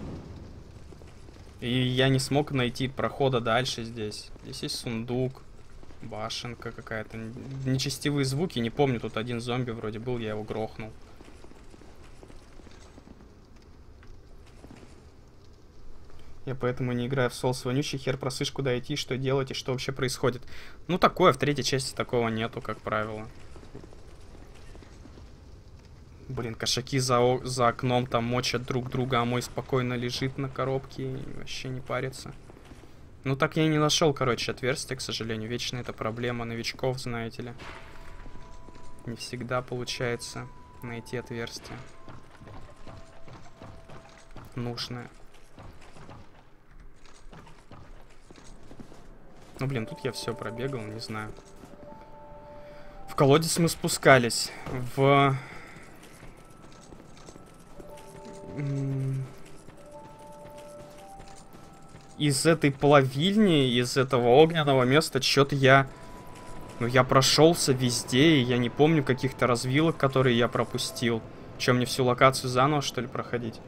И я не смог найти прохода дальше здесь. Здесь есть сундук, башенка какая-то. Нечестивые звуки, не помню, тут один зомби вроде был, я его грохнул. Я поэтому не играю в Souls вонючий, хер просышь, куда идти, что делать и что вообще происходит. Ну, такое, в третьей части такого нету, как правило. Блин, кошаки за, о за окном там мочат друг друга, а мой спокойно лежит на коробке и вообще не парится. Ну, так я и не нашел, короче, отверстие, к сожалению. Вечно это проблема новичков, знаете ли. Не всегда получается найти отверстие нужное. Ну, блин, тут я все пробегал, не знаю. В колодец мы спускались. В... Из этой плавильни, из этого огненного места, что-то я... Ну, я прошелся везде, и я не помню каких-то развилок, которые я пропустил. Че, мне всю локацию заново, что ли, проходить?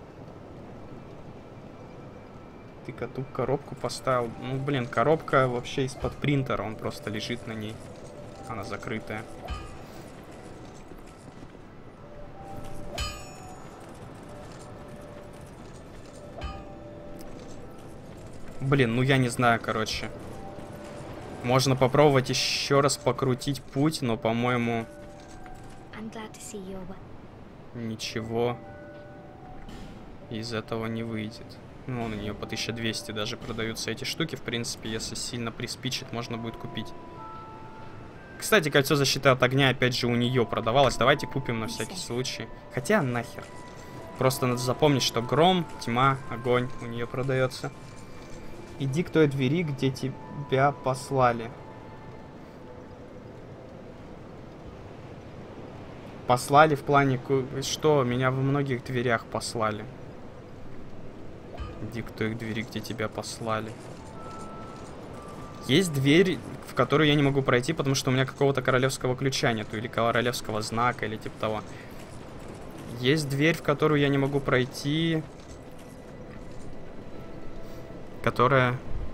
Ты коту коробку поставил. Ну, блин, коробка вообще из-под принтера. Он просто лежит на ней. Она закрытая. Блин, ну я не знаю, короче. Можно попробовать еще раз покрутить путь, но, по-моему... Ничего из этого не выйдет. Ну, у нее по тысяче двести даже продаются эти штуки. В принципе, если сильно приспичит, можно будет купить. Кстати, кольцо защиты от огня, опять же, у нее продавалось. Давайте купим на всякий случай. Хотя, нахер. Просто надо запомнить, что гром, тьма, огонь у нее продается. Иди к той двери, где тебя послали. Послали в плане... Что? Меня во многих дверях послали. Иди к той двери, где тебя послали. Есть дверь, в которую я не могу пройти, потому что у меня какого-то королевского ключа нету. Или королевского знака, или типа того. Есть дверь, в которую я не могу пройти... Которая...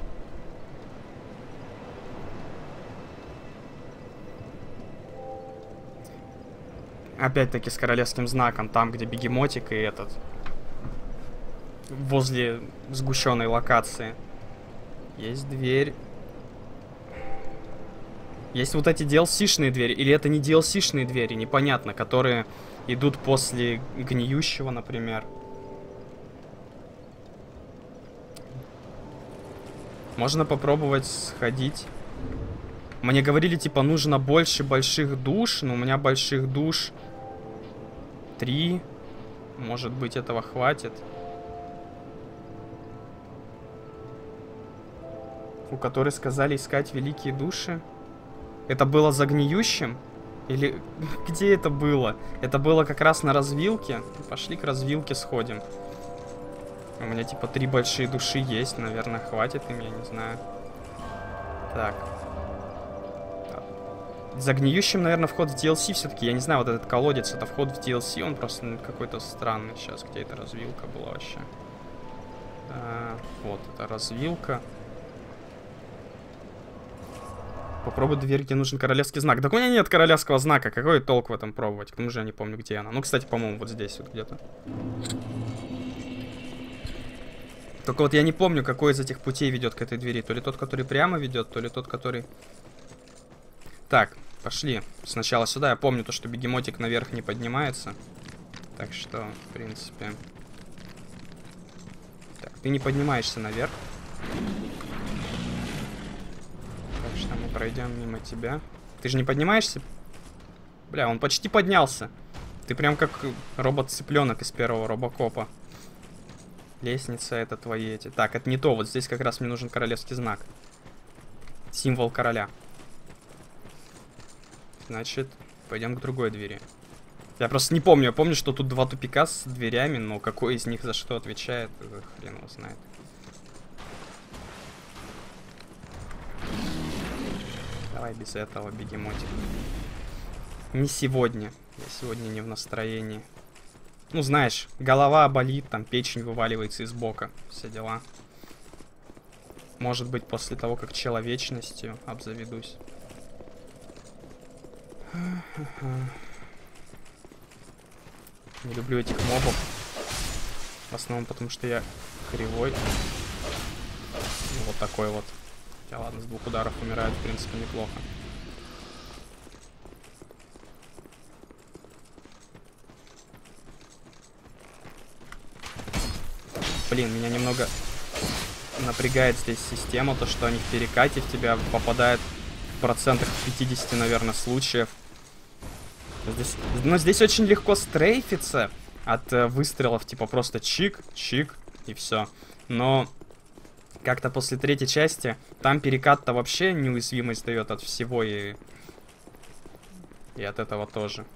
Опять-таки с королевским знаком. Там, где бегемотик и этот... Возле сгущенной локации. Есть дверь. Есть вот эти ди эл си-шные двери. Или это не ди эл си-шные двери, непонятно. Которые идут после гниющего, например. Можно попробовать сходить. Мне говорили, типа, нужно больше больших душ. Но у меня больших душ три. Может быть, этого хватит. У которой сказали искать великие души. Это было за гниющим? Или где это было? Это было как раз на развилке. Пошли к развилке сходим. У меня типа три большие души есть. Наверное, хватит им, я не знаю. Так. За гниющим, наверное, вход в ди эл си все-таки. Я не знаю, вот этот колодец, это вход в ди эл си. Он просто ну, какой-то странный. Сейчас, где эта развилка была вообще? А, вот, это развилка. Попробуй дверь, где нужен королевский знак. Так у меня нет королевского знака. Какой толк в этом пробовать? К тому же я не помню, где она. Ну, кстати, по-моему, вот здесь вот где-то. Только вот я не помню, какой из этих путей ведет к этой двери. То ли тот, который прямо ведет, то ли тот, который... Так, пошли. Сначала сюда. Я помню то, что бегемотик наверх не поднимается. Так что, в принципе... Так, ты не поднимаешься наверх. Так что мы пройдем мимо тебя. Ты же не поднимаешься? Бля, он почти поднялся. Ты прям как робот-цыпленок из первого Робокопа. Лестница, это твои эти. Так, это не то. Вот здесь как раз мне нужен королевский знак. Символ короля. Значит, пойдем к другой двери. Я просто не помню. Я помню, что тут два тупика с дверями, но какой из них за что отвечает, это хрен его знает. Давай без этого, бегемотик. Не сегодня. Я сегодня не в настроении. Ну, знаешь, голова болит, там печень вываливается из бока. Все дела. Может быть, после того, как человечностью обзаведусь. Не люблю этих мобов. В основном потому, что я кривой. Ну, вот такой вот. Хотя ладно, с двух ударов умирают, в принципе, неплохо. Блин, меня немного напрягает здесь система, то, что они в перекате в тебя попадают в процентах пятидесяти, наверное, случаев. Здесь, но здесь очень легко стрейфиться от э, выстрелов, типа просто чик, чик и все. Но как-то после третьей части там перекат-то вообще неуязвимость дает от всего и, и от этого тоже.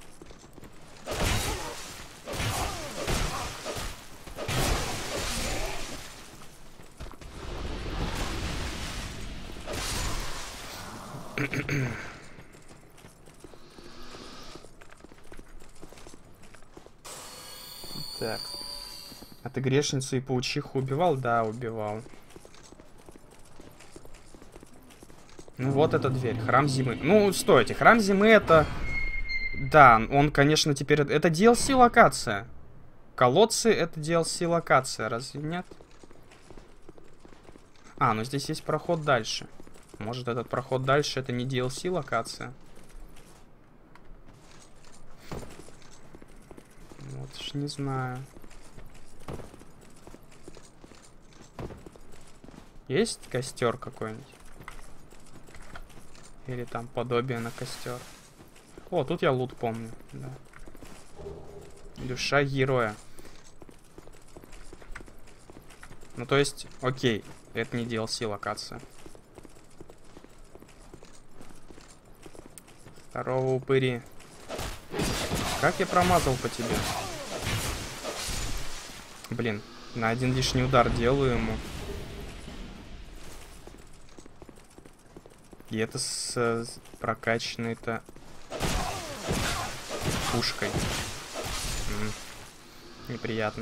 Так. А ты грешницу и паучиху убивал? Да, убивал. Ну вот эта дверь. Храм зимы. Ну, стойте. Храм зимы это... Да, он, конечно, теперь... Это ди эл си локация. Колодцы это ди эл си локация. Разве нет? А, ну здесь есть проход дальше. Может, этот проход дальше это не ди эл си локация? Вот ж не знаю. Есть костер какой-нибудь? Или там подобие на костер? О, тут я лут помню, да. Душа героя. Ну, то есть, окей, это не ди эл си локация. Второго упыри. Как я промазал по тебе? Блин, на один лишний удар делаю ему. И это с, с прокачанной-то пушкой. М-м, неприятно.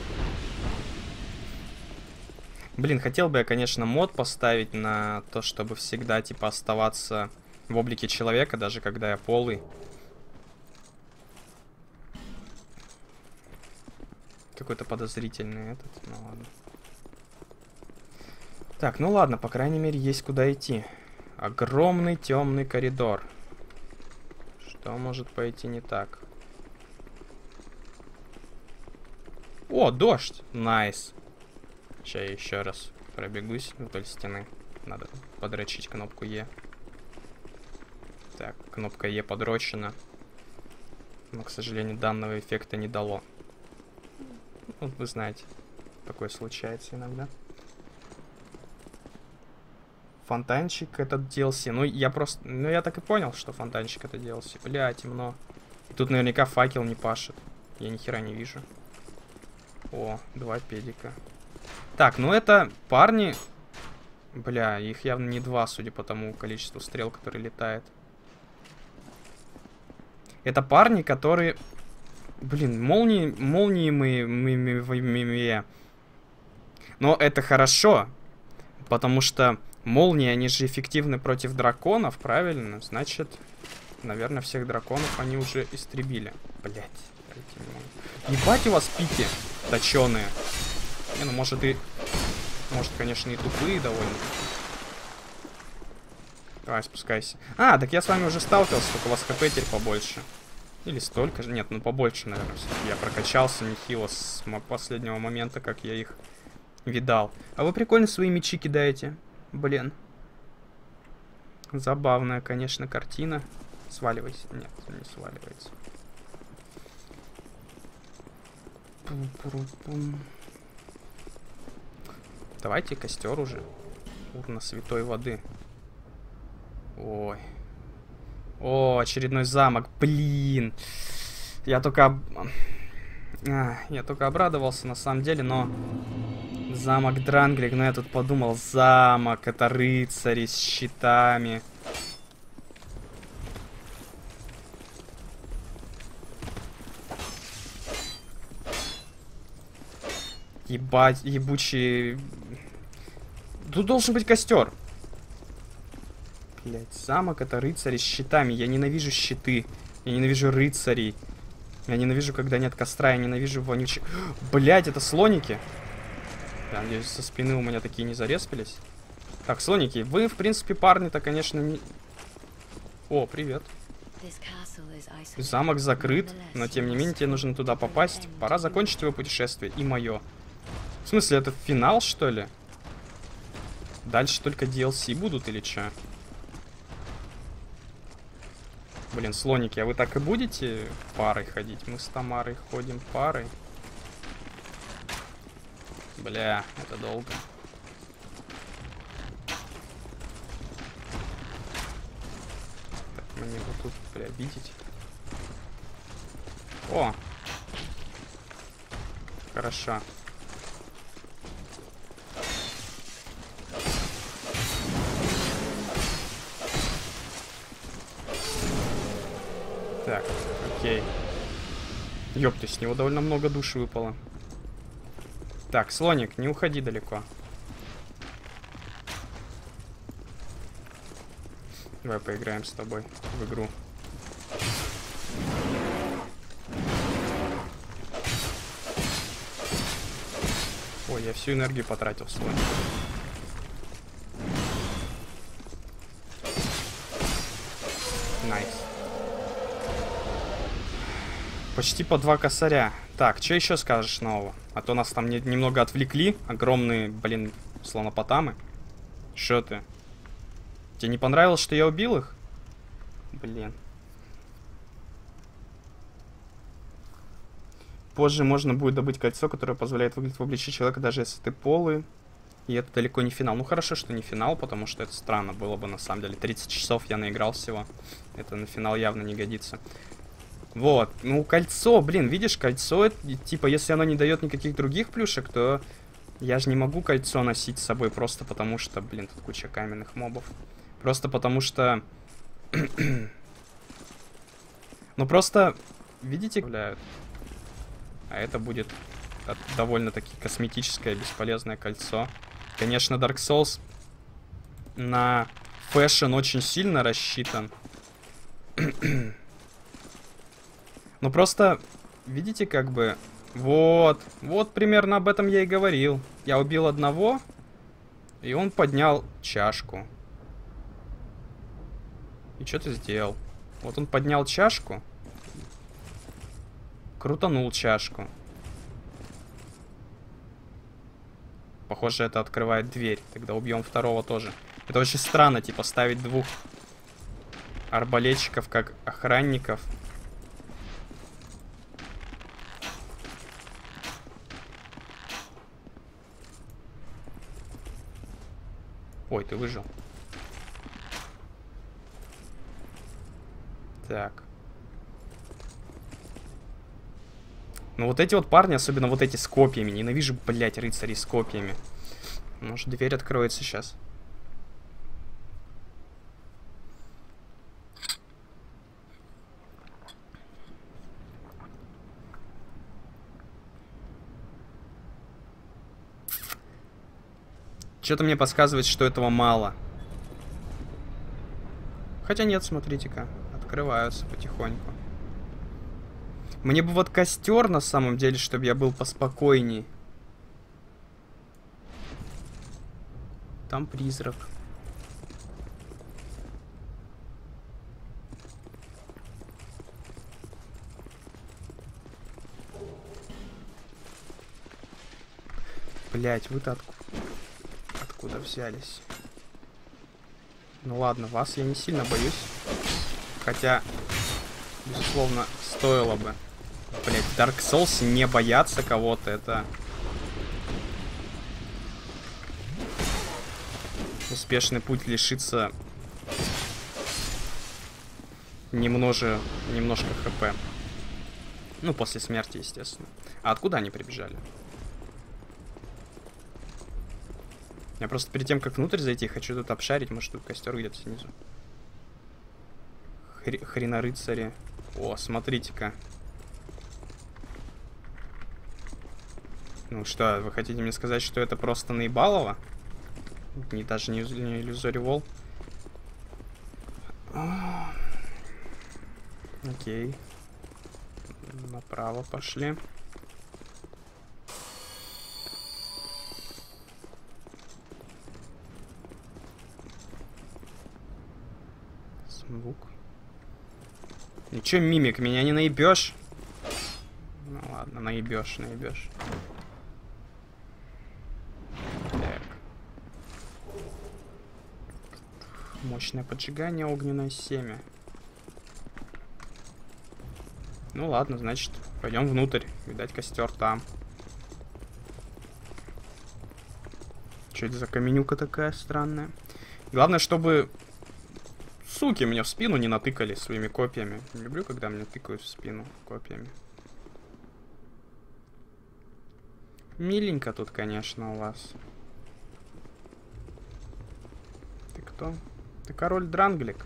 Блин, хотел бы я, конечно, мод поставить на то, чтобы всегда, типа, оставаться в облике человека, даже когда я полый. Какой-то подозрительный этот, ну ладно. Так, ну ладно, по крайней мере, есть куда идти. Огромный темный коридор. Что может пойти не так? О, дождь! Найс. Сейчас я еще раз пробегусь вдоль стены. Надо подрочить кнопку Е. Так, кнопка Е подрочена. Но, к сожалению, данного эффекта не дало. Ну, вы знаете, такое случается иногда. Фонтанчик этот ди эл си. Ну, я просто... Ну, я так и понял, что фонтанчик это ди эл си. Бля, темно. И тут наверняка факел не пашет. Я ни хера не вижу. О, два педика. Так, ну это парни... Бля, их явно не два, судя по тому количеству стрел, которые летает. Это парни, которые... Блин, молнии... Молнии мы... мы, мы, мы, мы... Но это хорошо. Потому что... Молнии, они же эффективны против драконов, правильно? Значит, наверное, всех драконов они уже истребили. Блять. Ебать у вас пики точеные. Не, ну может и... Может, конечно, и тупые довольно. Давай, спускайся. А, так я с вами уже сталкивался, только у вас хп теперь побольше. Или столько же. Нет, ну побольше, наверное. Я прокачался нехило с последнего момента, как я их видал. А вы прикольно свои мечи кидаете. Блин. Забавная, конечно, картина. Сваливайся. Нет, не сваливается. Давайте костер уже. Урна святой воды. Ой. О, очередной замок. Блин. Я только... А, я только обрадовался, на самом деле, но... Замок Дранглик, но я тут подумал, замок, это рыцари с щитами. Ебать, ебучий... Тут должен быть костер. Блять, замок это рыцари с щитами. Я ненавижу щиты. Я ненавижу рыцарей. Я ненавижу, когда нет костра. Я ненавижу вонючие... Блять, это слоники. Я надеюсь, со спины у меня такие не зареспились. Так, слоники, вы, в принципе, парни-то, конечно, не... О, привет. Замок закрыт, но тем не менее тебе нужно туда попасть. Пора закончить его путешествие. И мое. В смысле, это финал, что ли? Дальше только ди эл си будут или что? Блин, слоники, а вы так и будете парой ходить? Мы с Тамарой ходим парой. Бля, это долго. Так, мне вот тут, бля, видеть. О! Хорошо. Так, окей. Ёпты, с него довольно много душ выпало. Так, слоник, не уходи далеко. Давай поиграем с тобой в игру. Ой, я всю энергию потратил, слоник. Найс. Почти по два косаря. Так, что еще скажешь нового? А то нас там не, немного отвлекли. Огромные, блин, слонопотамы. Что ты? Тебе не понравилось, что я убил их? Блин. Позже можно будет добыть кольцо, которое позволяет выглядеть в обличии человека, даже если ты полый. И это далеко не финал. Ну хорошо, что не финал, потому что это странно было бы на самом деле. тридцать часов я наиграл всего. Это на финал явно не годится. Вот, ну кольцо, блин, видишь, кольцо, типа, если оно не дает никаких других плюшек, то я же не могу кольцо носить с собой просто потому что, блин, тут куча каменных мобов. Просто потому что... ну просто, видите, а это будет довольно-таки косметическое, бесполезное кольцо. Конечно, Dark Souls на фэшн очень сильно рассчитан. Ну просто, видите, как бы... Вот, вот примерно об этом я и говорил. Я убил одного, и он поднял чашку. И что ты сделал? Вот он поднял чашку, крутанул чашку. Похоже, это открывает дверь. Тогда убьем второго тоже. Это очень странно, типа, ставить двух арбалетчиков как охранников. Ой, ты выжил. Так. Ну вот эти вот парни, особенно вот эти с копьями. Ненавижу, блять, рыцарей с копьями. Может, дверь откроется сейчас. Что-то мне подсказывает, что этого мало. Хотя нет, смотрите-ка. Открываются потихоньку. Мне бы вот костер, на самом деле, чтобы я был поспокойней. Там призрак. Блять, вы-то откуда? Откуда взялись? Ну ладно, вас я не сильно боюсь. Хотя, безусловно, стоило бы. Блять, в Dark Souls не бояться кого-то, это... успешный путь лишиться немноже... немножко хп. Ну, после смерти, естественно. А откуда они прибежали? Я просто перед тем, как внутрь зайти, хочу тут обшарить. Может, тут костер где-то снизу. Хр хренорыцари. О, смотрите-ка. Ну что, вы хотите мне сказать, что это просто наебалово? Не, даже не, не иллюзори вол. Окей. Направо пошли. Лук. Ничего, мимик, меня не наебешь? Ну ладно, наебешь, наебешь. Так. Мощное поджигание, огненное семя. Ну ладно, значит, пойдем внутрь. Видать, костер там. Что это за каменюка такая странная? Главное, чтобы суки мне в спину не натыкали своими копьями. Не люблю, когда мне тыкают в спину копьями. Миленько тут, конечно, у вас. Ты кто? Ты король Дранглик.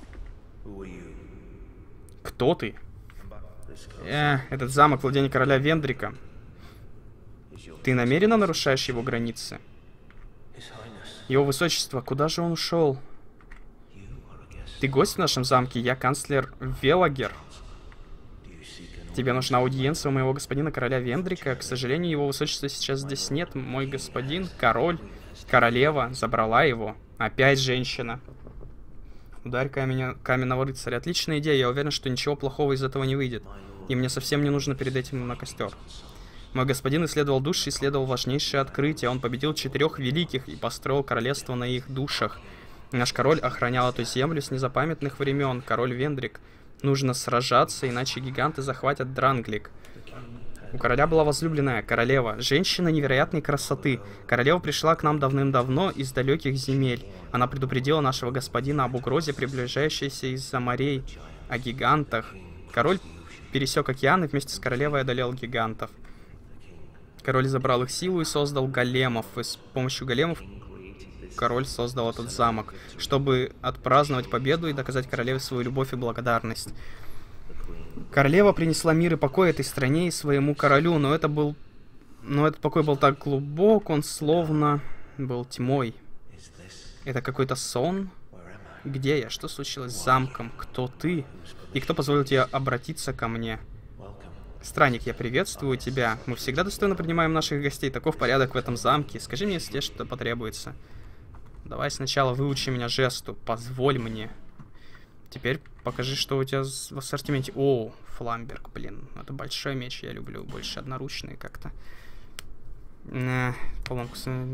Кто ты? Э, этот замок владения короля Вендрика. Ты намеренно нарушаешь его границы? Его высочество, куда же он ушел? Ты гость в нашем замке, я канцлер Велагер. Тебе нужна аудиенция у моего господина короля Вендрика. К сожалению, его высочества сейчас здесь нет. Мой господин, король, королева забрала его. Опять женщина. Ударь камень, каменного рыцаря. Отличная идея, я уверен, что ничего плохого из этого не выйдет. И мне совсем не нужно перед этим на костер. Мой господин исследовал души, исследовал важнейшее открытие. Он победил четырех великих и построил королевство на их душах. Наш король охранял эту землю с незапамятных времен. Король Вендрик. Нужно сражаться, иначе гиганты захватят Дранглик. У короля была возлюбленная королева, женщина невероятной красоты. Королева пришла к нам давным-давно из далеких земель. Она предупредила нашего господина об угрозе, приближающейся из-за морей, о гигантах. Король пересек океан и вместе с королевой одолел гигантов. Король забрал их силу и создал големов. И с помощью големов король создал этот замок, чтобы отпраздновать победу и доказать королеве свою любовь и благодарность. Королева принесла мир и покой этой стране и своему королю, но это был... Но этот покой был так глубок, он словно был тьмой. Это какой-то сон? Где я? Что случилось с замком? Кто ты? И кто позволил тебе обратиться ко мне? Странник, я приветствую тебя. Мы всегда достойно принимаем наших гостей. Таков порядок в этом замке. Скажи мне, если что потребуется. Давай сначала выучи меня жесту. Позволь мне. Теперь покажи, что у тебя в ассортименте. О, фламберг, блин. Это большой меч, я люблю. Больше одноручные как-то. Поломку.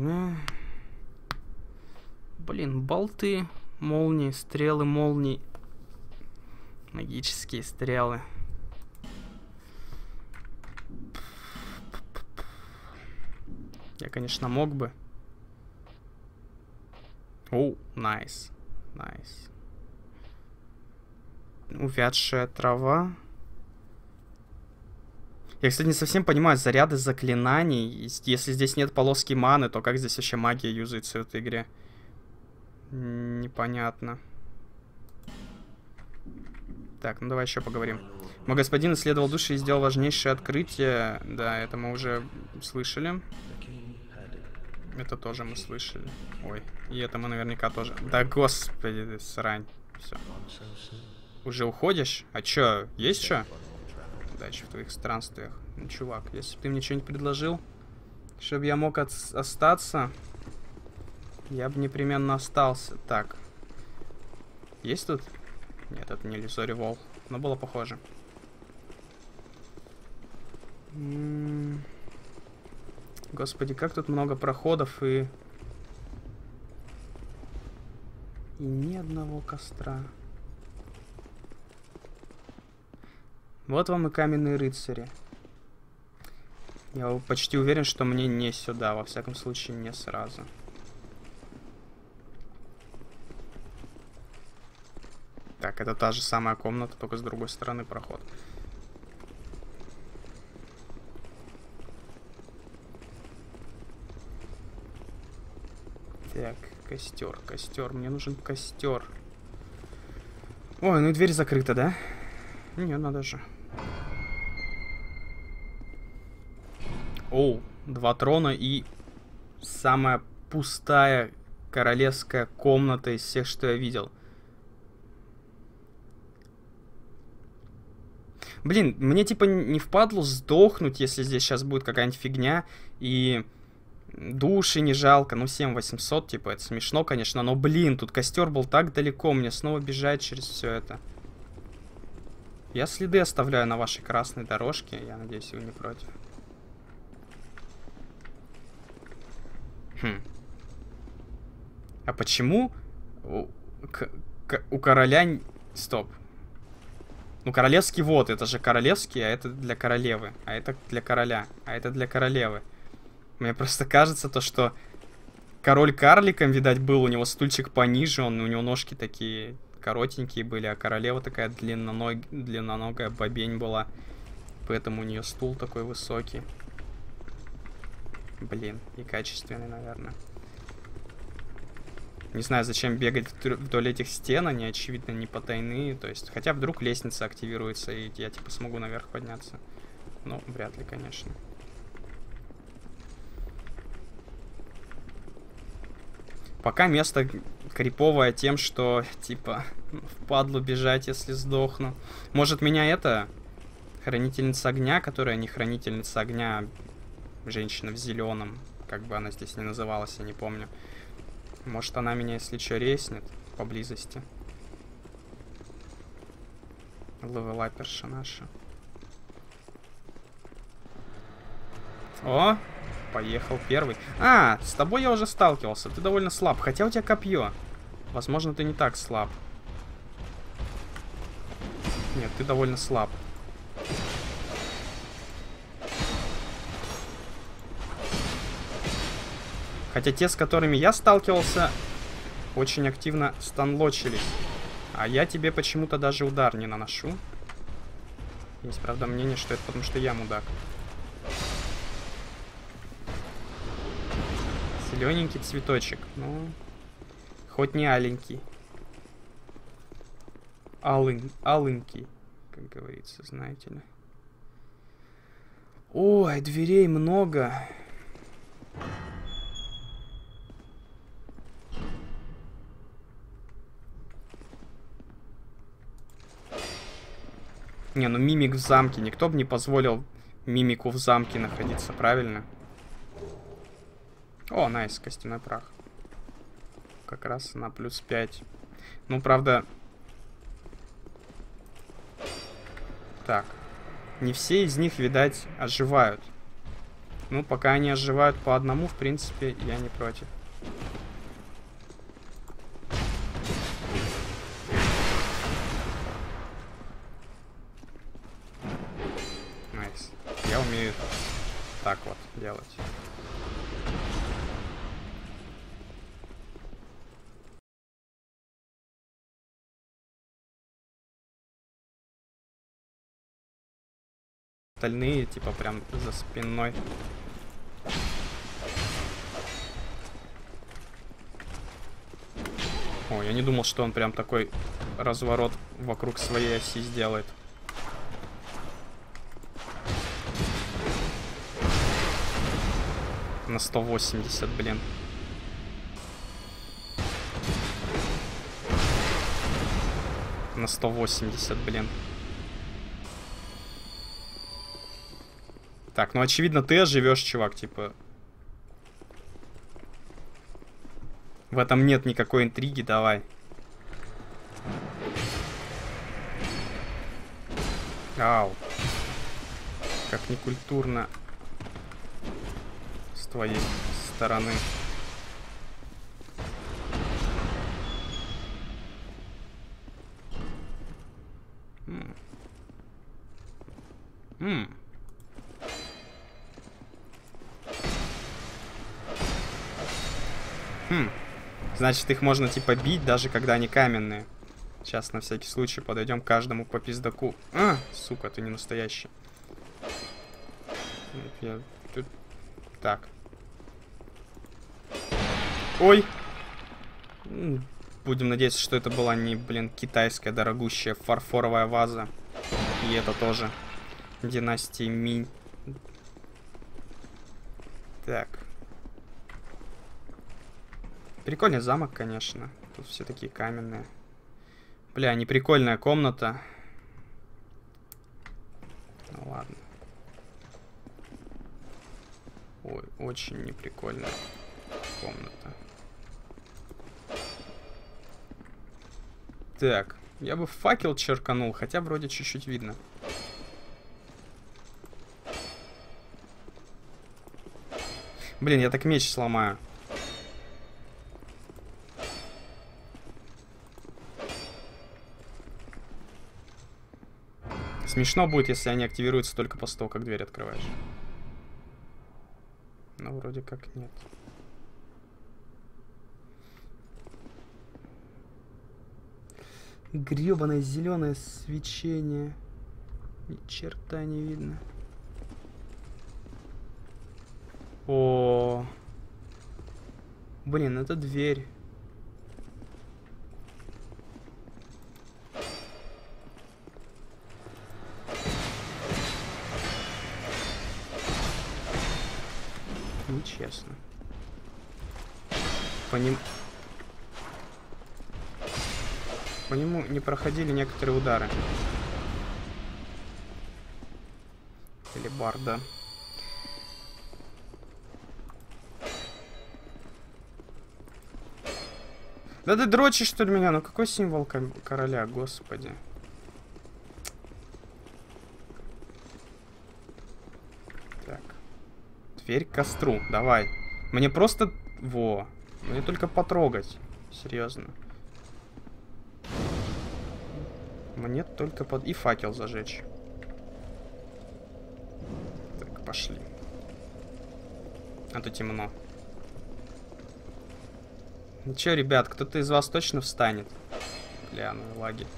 Блин, болты, молнии, стрелы, молнии. Магические стрелы. Я, конечно, мог бы. О, найс. Найс. Увядшая трава. Я, кстати, не совсем понимаю заряды заклинаний. Если здесь нет полоски маны, то как здесь вообще магия юзается в этой игре? Непонятно. Так, ну давай еще поговорим. Мой господин исследовал души и сделал важнейшее открытие. Да, это мы уже слышали. Это тоже мы слышали. Ой, и это мы наверняка тоже. Да господи, срань. Все. Уже уходишь? А чё, есть что? Удачи в твоих странствиях. Ну, чувак, если бы ты мне что-нибудь предложил, чтобы я мог остаться, я бы непременно остался. Так. Есть тут? Нет, это не Лизори Вол. Но было похоже. М-м-м. Господи, как тут много проходов и... И ни одного костра. Вот вам и каменные рыцари. Я почти уверен, что мне не сюда. Во всяком случае, не сразу. Так, это та же самая комната, только с другой стороны проход. Так, костер, костер. Мне нужен костер. Ой, ну и дверь закрыта, да? Не, надо же. Оу, два трона и самая пустая королевская комната из всех, что я видел. Блин, мне типа не впадлу сдохнуть, если здесь сейчас будет какая-нибудь фигня, и Души не жалко. Ну, семь восемьсот, типа, это смешно, конечно. Но, блин, тут костер был так далеко. Мне снова бежать через все это. Я следы оставляю на вашей красной дорожке. Я надеюсь, вы не против. Хм. А почему у, к, к, у короля... Стоп. Ну, королевский вот, это же королевский, а это для королевы. А это для короля. А это для королевы. Мне просто кажется то, что король карликом, видать, был. У него стульчик пониже, он, у него ножки такие коротенькие были, а королева такая длинноног... длинноногая бобень была. Поэтому у нее стул такой высокий. Блин, и качественный, наверное. Не знаю, зачем бегать вдоль этих стен, они, очевидно, не потайные. То есть, хотя вдруг лестница активируется, и я, типа, смогу наверх подняться. Ну, вряд ли, конечно. Пока место криповое тем, что, типа, впадлу бежать, если сдохну. Может, меня это... Хранительница огня, которая не хранительница огня, а женщина в зеленом, как бы она здесь не называлась, я не помню. Может, она меня, если что, резнет поблизости. Левелаперша наша. О, поехал первый. А, с тобой я уже сталкивался. Ты довольно слаб. Хотя у тебя копье. Возможно, ты не так слаб. Нет, ты довольно слаб. Хотя те, с которыми я сталкивался, очень активно станлочились. А я тебе почему-то даже удар не наношу. Есть, правда, мнение, что это потому, что я мудак. Зелененький цветочек. Ну, хоть не аленький. Алын, алынький, как говорится, знаете ли. Ой, дверей много. Не, ну мимик в замке. Никто бы не позволил мимику в замке находиться, правильно? О, найс, костяной прах. Как раз на плюс пять. Ну, правда... Так. Не все из них, видать, оживают. Ну, пока они оживают по одному, в принципе, я не против. Найс. Я умею так вот делать. Остальные, типа, прям за спиной. О, я не думал, что он прям такой разворот вокруг своей оси сделает. На сто восемьдесят, блин. На сто восемьдесят, блин. Так, ну очевидно, ты оживешь, чувак, типа. В этом нет никакой интриги, давай. Ау. Как некультурно с твоей стороны. М. М. Хм. Значит, их можно типа бить, даже когда они каменные. Сейчас на всякий случай подойдем каждому по пиздаку. А, сука, ты не настоящий. Я... Тут... Так. Ой. Будем надеяться, что это была не, блин, китайская дорогущая фарфоровая ваза. И это тоже династии Минь. Так. Прикольный замок, конечно. Тут все такие каменные. Бля, не прикольная комната. Ну ладно. Ой, очень неприкольная комната. Так, я бы факел черканул, хотя вроде чуть-чуть видно. Блин, я так меч сломаю. Смешно будет, если они активируются только после того, как дверь открываешь. Но вроде как нет. Гребаное зеленое свечение. Ни черта не видно. О, блин, это дверь. Нечестно. По ним... По нему не проходили некоторые удары. Или барда. Да ты дрочишь, что ли, меня? Ну какой символ короля, господи. Так. Дверь к костру, давай. Мне просто... Во. Мне только потрогать. Серьезно. Мне только под... И факел зажечь. Так, пошли. А то темно. Ну чё, ребят, кто-то из вас точно встанет? Бля, ну лаги.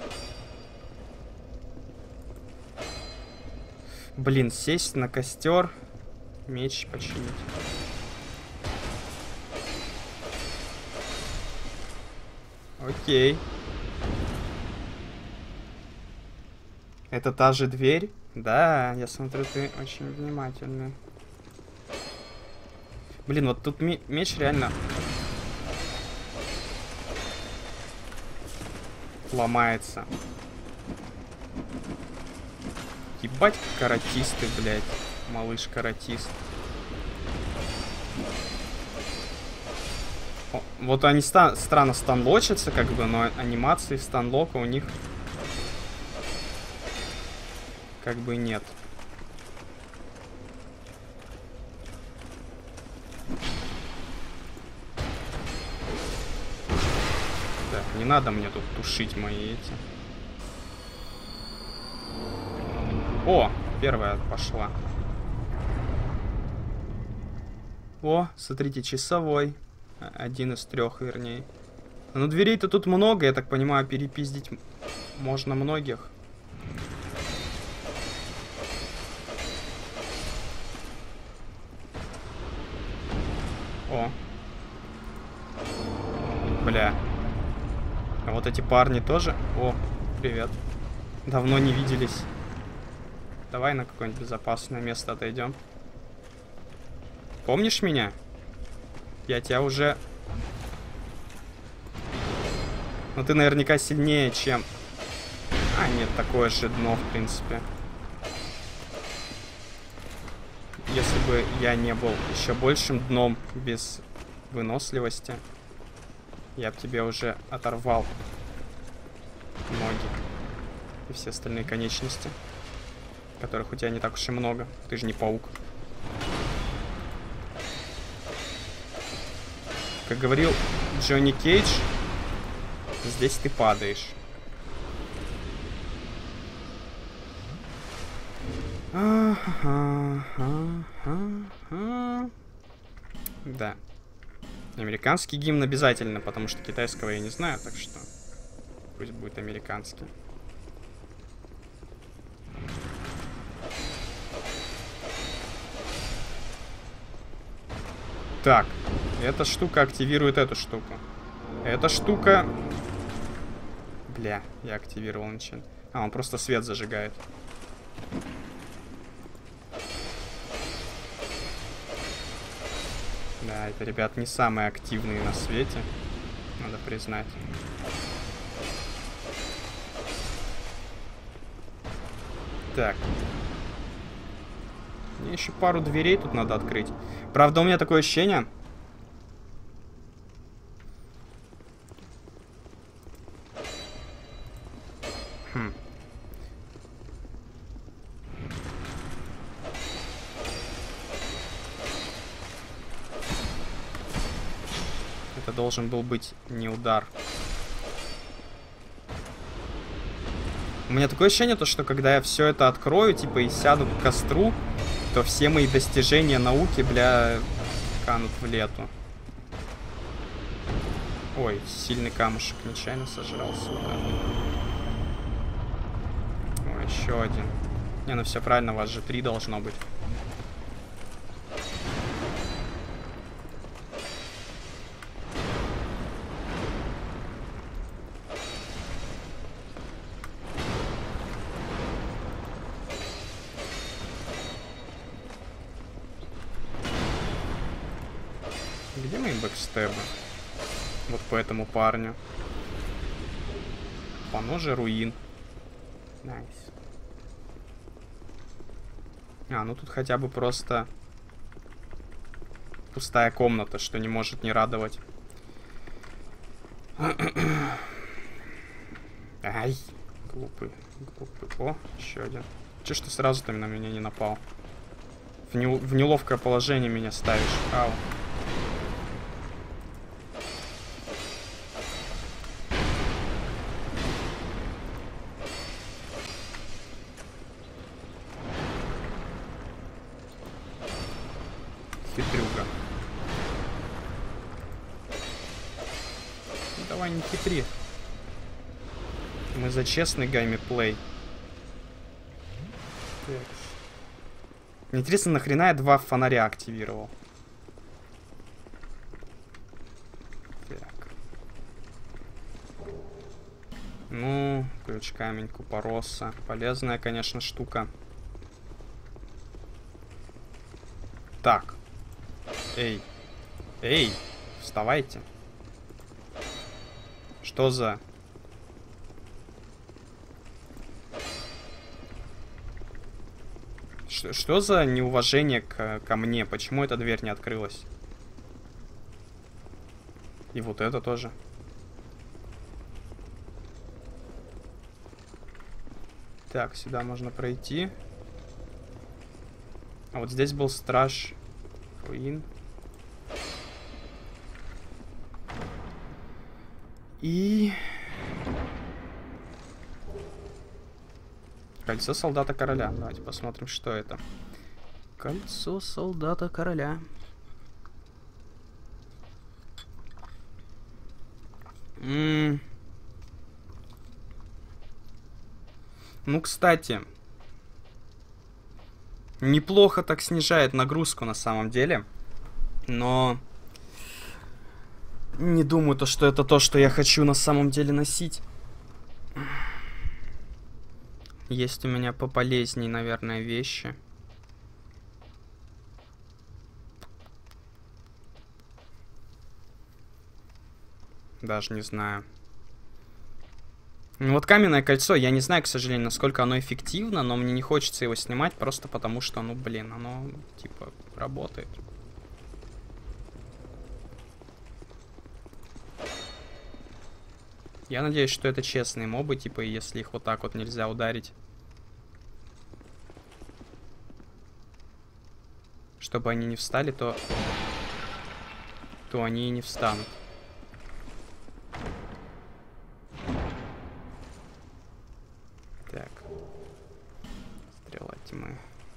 Блин, сесть на костер. Меч починить. Окей. Это та же дверь? Да, я смотрю, ты очень внимательный. Блин, вот тут меч реально... ломается. Ебать, каратисты, блядь. Малыш-каратист. О, вот они ста странно станлочатся, как бы, но анимации станлока у них как бы нет. Так, не надо мне тут тушить мои эти. О, первая пошла. О, смотрите, часовой. Один из трех, вернее. Ну, дверей-то тут много, я так понимаю, перепиздить можно многих. О. Бля. А вот эти парни тоже... О, привет. Давно не виделись. Давай на какое-нибудь безопасное место отойдем. Помнишь меня? Я тебя уже... Ну ты наверняка сильнее, чем... А, нет, такое же дно, в принципе. Если бы я не был еще большим дном без выносливости, я бы тебе уже оторвал ноги и все остальные конечности, которых у тебя не так уж и много. Ты же не паук. Как говорил Джонни Кейдж, здесь ты падаешь. Да. Американский гимн обязательно, потому что китайского я не знаю, так что пусть будет американский. Так, эта штука активирует эту штуку. Эта штука... Бля, я активировал ничего. А, он просто свет зажигает. Да, это, ребят, не самые активные на свете. Надо признать. Так. Мне еще пару дверей тут надо открыть. Правда, у меня такое ощущение... Хм. Это должен был быть не удар. У меня такое ощущение, то, что когда я все это открою, типа, и сяду к костру, то все мои достижения науки, бля, канут в лету. Ой, сильный камушек нечаянно сожрал, сука. Ой, еще один. Не, ну все правильно, у вас же три должно быть. Где мои бэкстебы? Вот по этому парню. Поноже руин. Найс. А, ну тут хотя бы просто пустая комната, что не может не радовать. Ай, глупый, глупый. О, еще один. Че ж ты сразу там на меня не напал? В, не, в неловкое положение меня ставишь. Ау. Хитрюга. Ну, давай не хитри. Мы за честный геймплей. Мне интересно, нахрена я два фонаря активировал? Так. Ну, ключ, камень, купороса. Полезная, конечно, штука. Так. Эй. Эй, вставайте. Что за... Что, что за неуважение к, ко мне? Почему эта дверь не открылась? И вот это тоже. Так, сюда можно пройти. А вот здесь был страж руин. И... Кольцо солдата короля. Давайте посмотрим, что это. Кольцо солдата короля. М-м. Ну, кстати, неплохо так снижает нагрузку на самом деле. Но не думаю, то, что это то, что я хочу на самом деле носить. Есть у меня пополезней, наверное, вещи. Даже не знаю. Ну вот каменное кольцо, я не знаю, к сожалению, насколько оно эффективно, но мне не хочется его снимать, просто потому что, ну, блин, оно, типа, работает. Я надеюсь, что это честные мобы, типа, если их вот так вот нельзя ударить. Чтобы они не встали, то... То они и не встанут. Так. Стрела тьмы.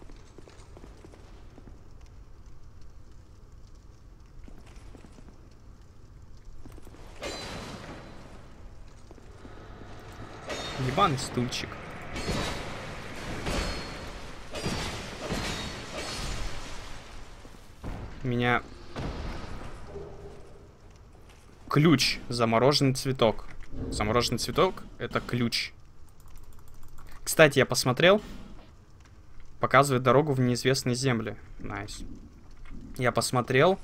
Ебаный стульчик. Меня... Ключ. Замороженный цветок. Замороженный цветок — это ключ. Кстати, я посмотрел. Показывает дорогу в неизвестные земли. Найс. Я посмотрел.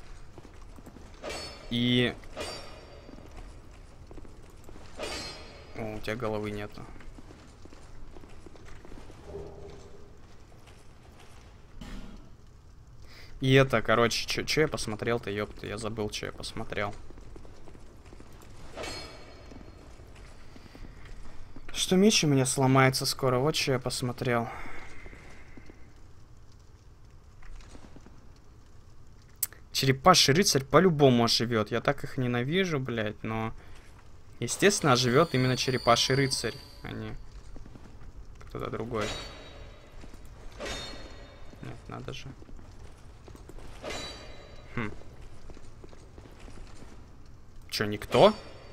И... О, у тебя головы нету. И это, короче, что я посмотрел-то, ёпта, я забыл, что я посмотрел. Что меч у меня сломается скоро, вот что я посмотрел. Черепаший рыцарь по-любому оживет. Я так их ненавижу, блядь, но... Естественно, оживет именно черепаший рыцарь, а не кто-то другой. Нет, надо же. Хм. Чё, никто?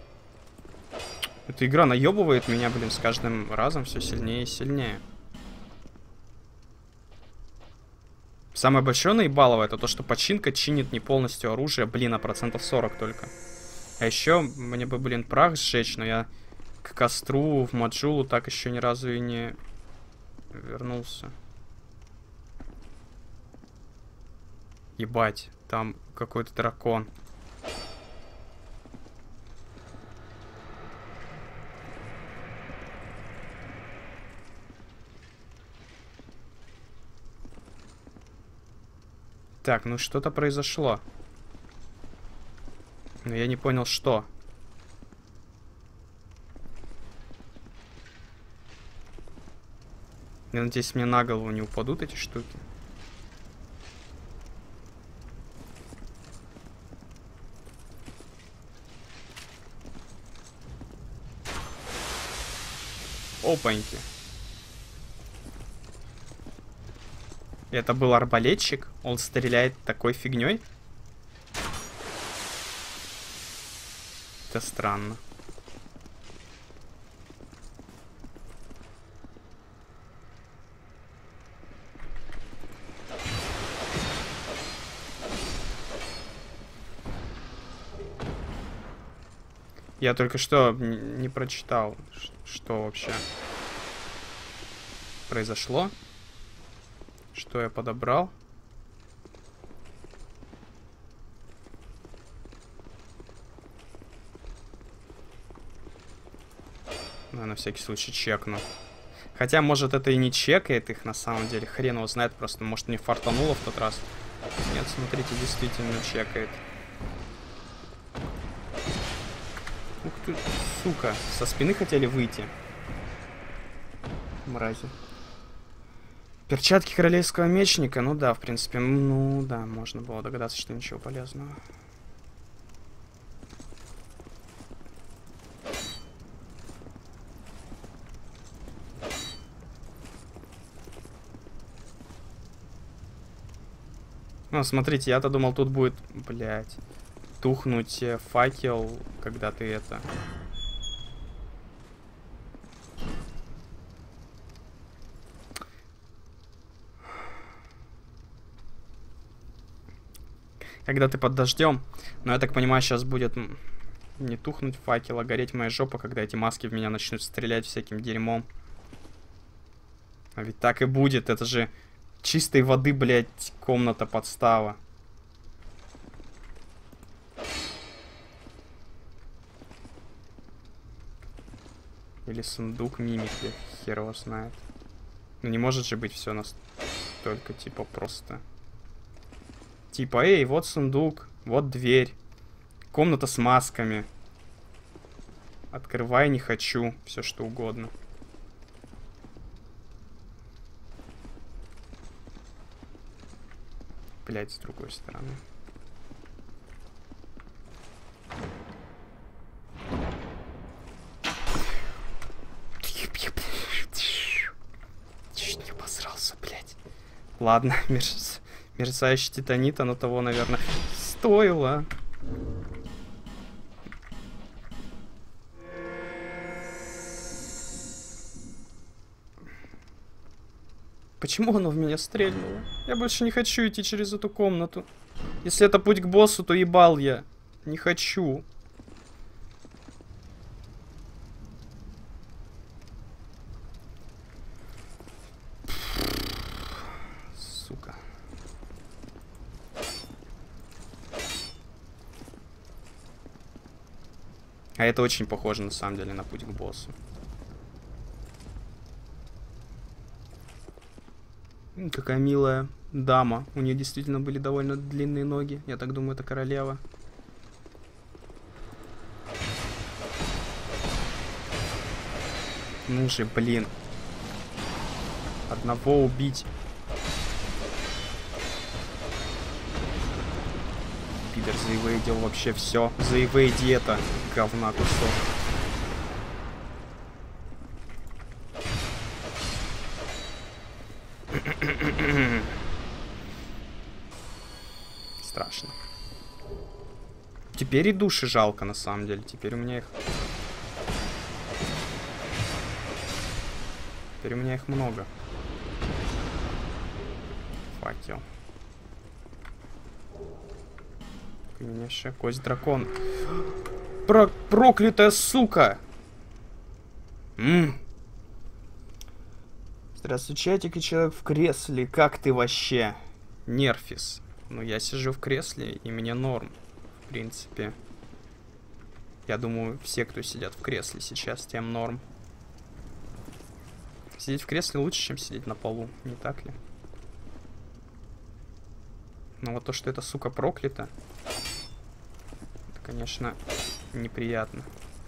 Эта игра наебывает меня, блин, с каждым разом все сильнее и сильнее. Самое большое наебалово это то, что починка чинит не полностью оружие, блин, а процентов сорок только. А еще мне бы, блин, прах сжечь, но я к костру в Маджулу так еще ни разу и не вернулся. Ебать, там какой-то дракон. Так, ну что-то произошло. Но я не понял, что. Я надеюсь, мне на голову не упадут эти штуки. Опаньки. Это был арбалетчик? Он стреляет такой фигней? Это странно. Я только что не прочитал, что вообще произошло. Что я подобрал? Ну, я на всякий случай чекну. Хотя, может, это и не чекает их на самом деле. Хрен его знает, просто, может, не фартануло в тот раз. Нет, смотрите, действительно чекает. Ух ты, сука. Со спины хотели выйти. Мрази. Перчатки королевского мечника, ну да, в принципе, ну да, можно было догадаться, что ничего полезного. Ну, смотрите, я-то думал, тут будет, блядь, тухнуть факел, когда ты это... Когда ты под дождем. Но я так понимаю, сейчас будет не тухнуть факел, а гореть моя жопа, когда эти маски в меня начнут стрелять всяким дерьмом. А ведь так и будет. Это же чистой воды, блядь, комната подстава. Или сундук мимики. Хер его знает. Ну не может же быть все настолько, типа, просто... Типа, эй, вот сундук, вот дверь. Комната с масками. Открывай, не хочу. Все что угодно. Блять, с другой стороны. Чуть не обосрался, блять. Ладно, мерз... мерцающий титанит, оно того, наверное, стоило. Почему оно в меня стрельнуло? Я больше не хочу идти через эту комнату. Если это путь к боссу, то ебал я. Не хочу. Сука. А это очень похоже, на самом деле, на путь к боссу. Какая милая дама. У нее действительно были довольно длинные ноги. Я так думаю, это королева. Ну же, блин. Одного убить. Пидор заевейдил вообще все. Заевейди это. Говна кусок. Страшно. Теперь и души жалко, на самом деле. Теперь у меня их... Теперь у меня их много. Факел. Конечно, кость дракон. Про проклятая сука! М Здравствуй, чатик и человек в кресле. Как ты вообще? Нерфис. Ну, я сижу в кресле, и мне норм. В принципе. Я думаю, все, кто сидят в кресле сейчас, тем норм. Сидеть в кресле лучше, чем сидеть на полу, не так ли? Но вот то, что эта сука проклята, это, конечно, неприятно.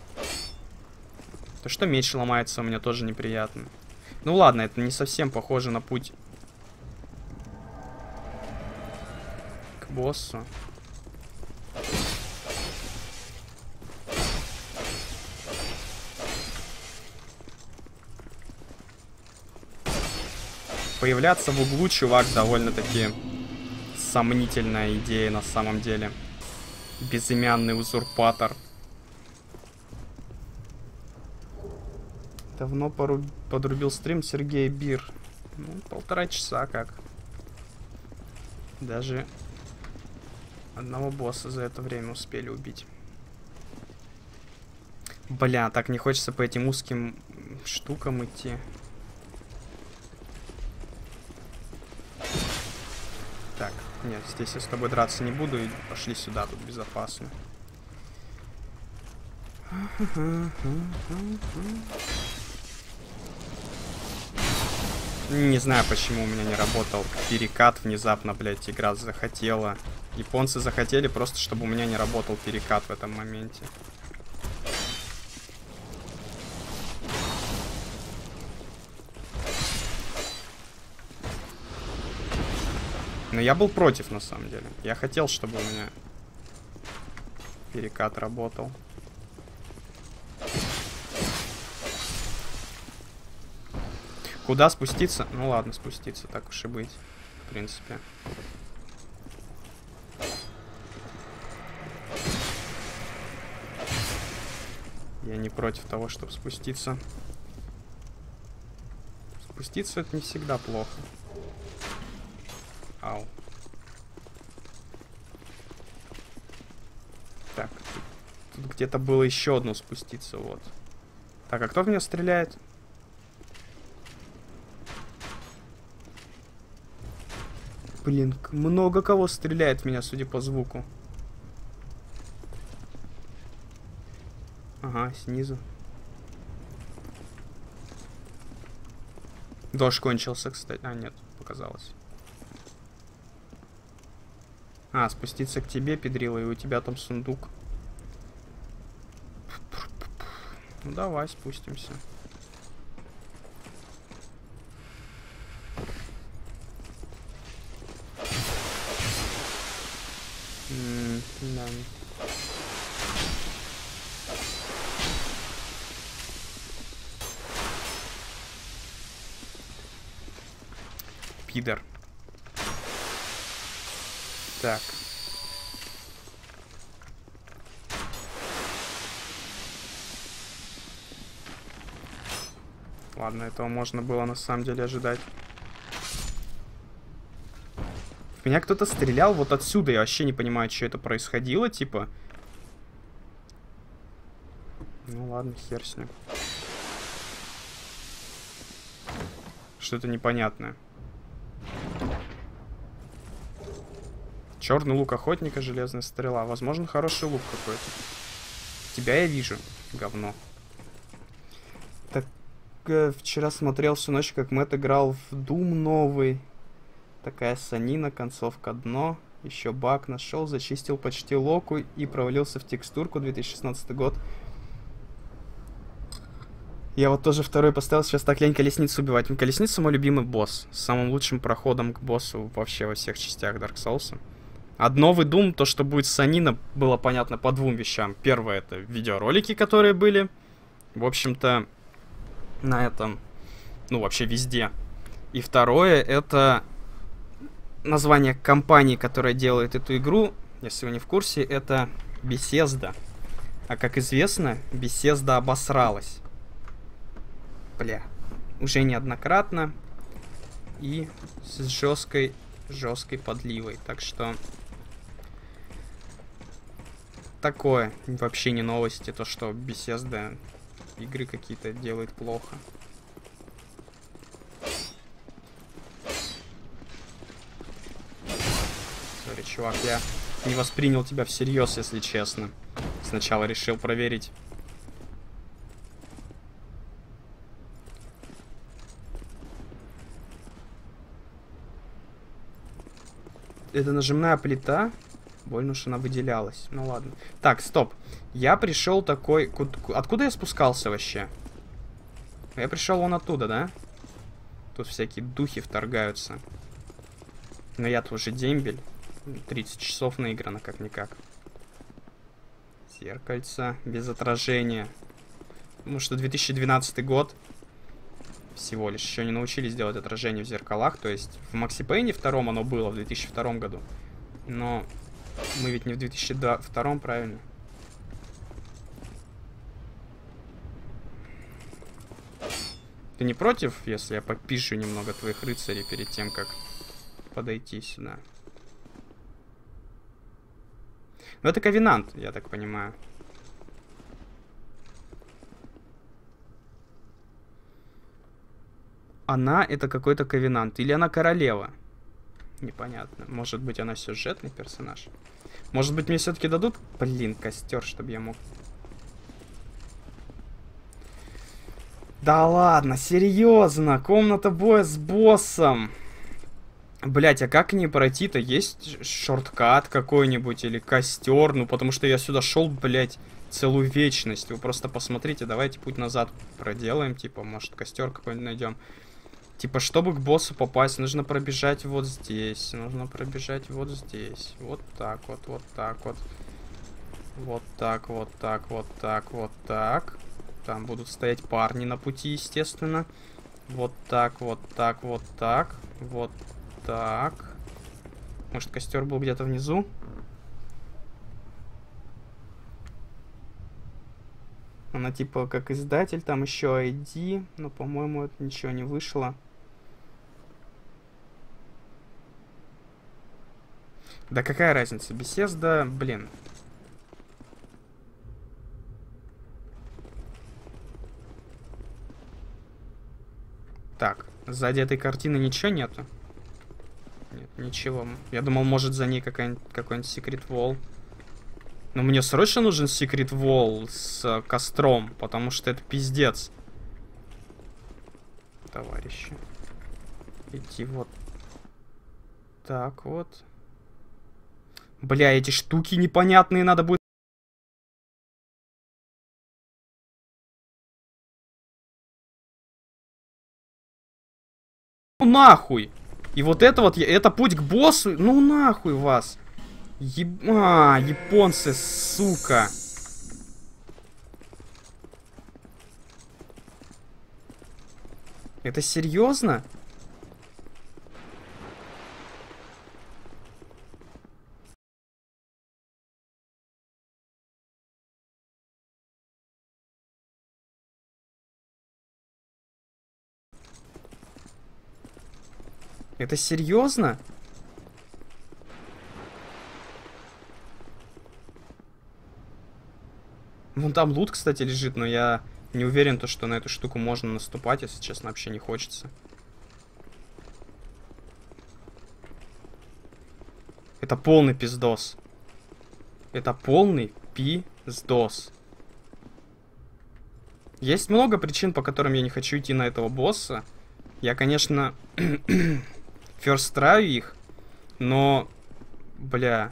То, что меч ломается, у меня тоже неприятно. Ну ладно, это не совсем похоже на путь к боссу. Появляться в углу, чувак, довольно-таки сомнительная идея на самом деле. Безымянный узурпатор. Давно поруб... подрубил стрим Сергей Бир. Ну, полтора часа как. Даже одного босса за это время успели убить. Бля, так не хочется по этим узким штукам идти. Так, нет, здесь я с тобой драться не буду. И пошли сюда, тут безопасно. Не знаю, почему у меня не работал перекат внезапно, блядь, игра захотела. Японцы захотели просто, чтобы у меня не работал перекат в этом моменте. Но я был против, на самом деле. Я хотел, чтобы у меня перекат работал. Куда спуститься? Ну ладно, спуститься, так уж и быть. В принципе. Я не против того, чтобы спуститься. Спуститься — это не всегда плохо. Ау. Так, тут, тут где-то было еще одно спуститься, вот. Так, а кто в нее стреляет? Блин, много кого стреляет в меня, судя по звуку. Ага, снизу. Дождь кончился, кстати. А, нет, показалось. А, спуститься к тебе, педрила, и у тебя там сундук. Ну, давай спустимся. М-м, да. Пидор. Так. Ладно, этого можно было на самом деле ожидать. В меня кто-то стрелял вот отсюда. Я вообще не понимаю, что это происходило, типа. Ну ладно, хер с ним. Что-то непонятное. Черный лук охотника, железная стрела. Возможно, хороший лук какой-то. Тебя я вижу, говно. Так, э, вчера смотрел всю ночь, как Мэтт играл в Doom новый. Такая санина, концовка дно. Еще баг нашел, зачистил почти локу и провалился в текстурку. две тысячи шестнадцатый год. Я вот тоже второй поставил, сейчас так лень колесницу убивать. Колесница мой любимый босс. С самым лучшим проходом к боссу вообще во всех частях Dark Souls. Одно выдум, то что будет санина, было понятно по двум вещам. Первое, это видеоролики, которые были. В общем-то, на этом, ну вообще везде. И второе, это название компании, которая делает эту игру. Если вы не в курсе, это Bethesda. А как известно, Bethesda обосралась. Бля, уже неоднократно и с жесткой, жесткой подливой. Так что такое вообще не новости, то что Bethesda игры какие-то делает плохо. Сори, чувак, я не воспринял тебя всерьез, если честно. Сначала решил проверить. Это нажимная плита. Больно, что она выделялась. Ну ладно. Так, стоп. Я пришел такой... Откуда я спускался вообще? Я пришел вон оттуда, да? Тут всякие духи вторгаются. Но я-то уже дембель. тридцать часов наиграно, как-никак. Зеркальце без отражения. Потому что две тысячи двенадцатый год. Всего лишь. Еще не научились делать отражение в зеркалах. То есть в Макси Пейне втором оно было в две тысячи втором году. Но мы ведь не в две тысячи втором, правильно? Ты не против, если я попишу немного твоих рыцарей перед тем, как подойти сюда? Ну это ковенант, я так понимаю. Она это какой-то ковенант. Или она королева? Непонятно. Может быть, она сюжетный персонаж? Может быть, мне все-таки дадут, блин, костер, чтобы я мог... Да ладно, серьезно. Комната боя с боссом. Блять, а как к ней пройти-то? Есть шорткат какой-нибудь или костер? Ну, потому что я сюда шел, блять, целую вечность. Вы просто посмотрите, давайте путь назад проделаем. Типа, может, костер какой-нибудь найдем. Типа, чтобы к боссу попасть, нужно пробежать вот здесь. Нужно пробежать вот здесь. Вот так вот, вот так вот. Вот так, вот так, вот так, вот так. Там будут стоять парни на пути, естественно. Вот так, вот так, вот так. Вот так. Может, костер был где-то внизу? Она типа как издатель, там еще ай ди. Но, по-моему, это ничего не вышло. Да какая разница? Bethesda, блин. Так, сзади этой картины ничего нету? Нет, ничего. Я думал, может, за ней какой-нибудь какой-нибудь Secret Wall. Но мне срочно нужен Secret Wall с э, костром, потому что это пиздец. Товарищи. Идти вот так вот. Бля, эти штуки непонятные надо будет... Ну нахуй! И вот это вот, это путь к боссу? Ну нахуй вас! Еб... А, японцы, сука! Это серьезно? Это серьезно? Вон там лут, кстати, лежит, но я не уверен, то, что на эту штуку можно наступать, если честно, вообще не хочется. Это полный пиздос. Это полный пиздос. Есть много причин, по которым я не хочу идти на этого босса. Я, конечно, ферстраю их, но, бля,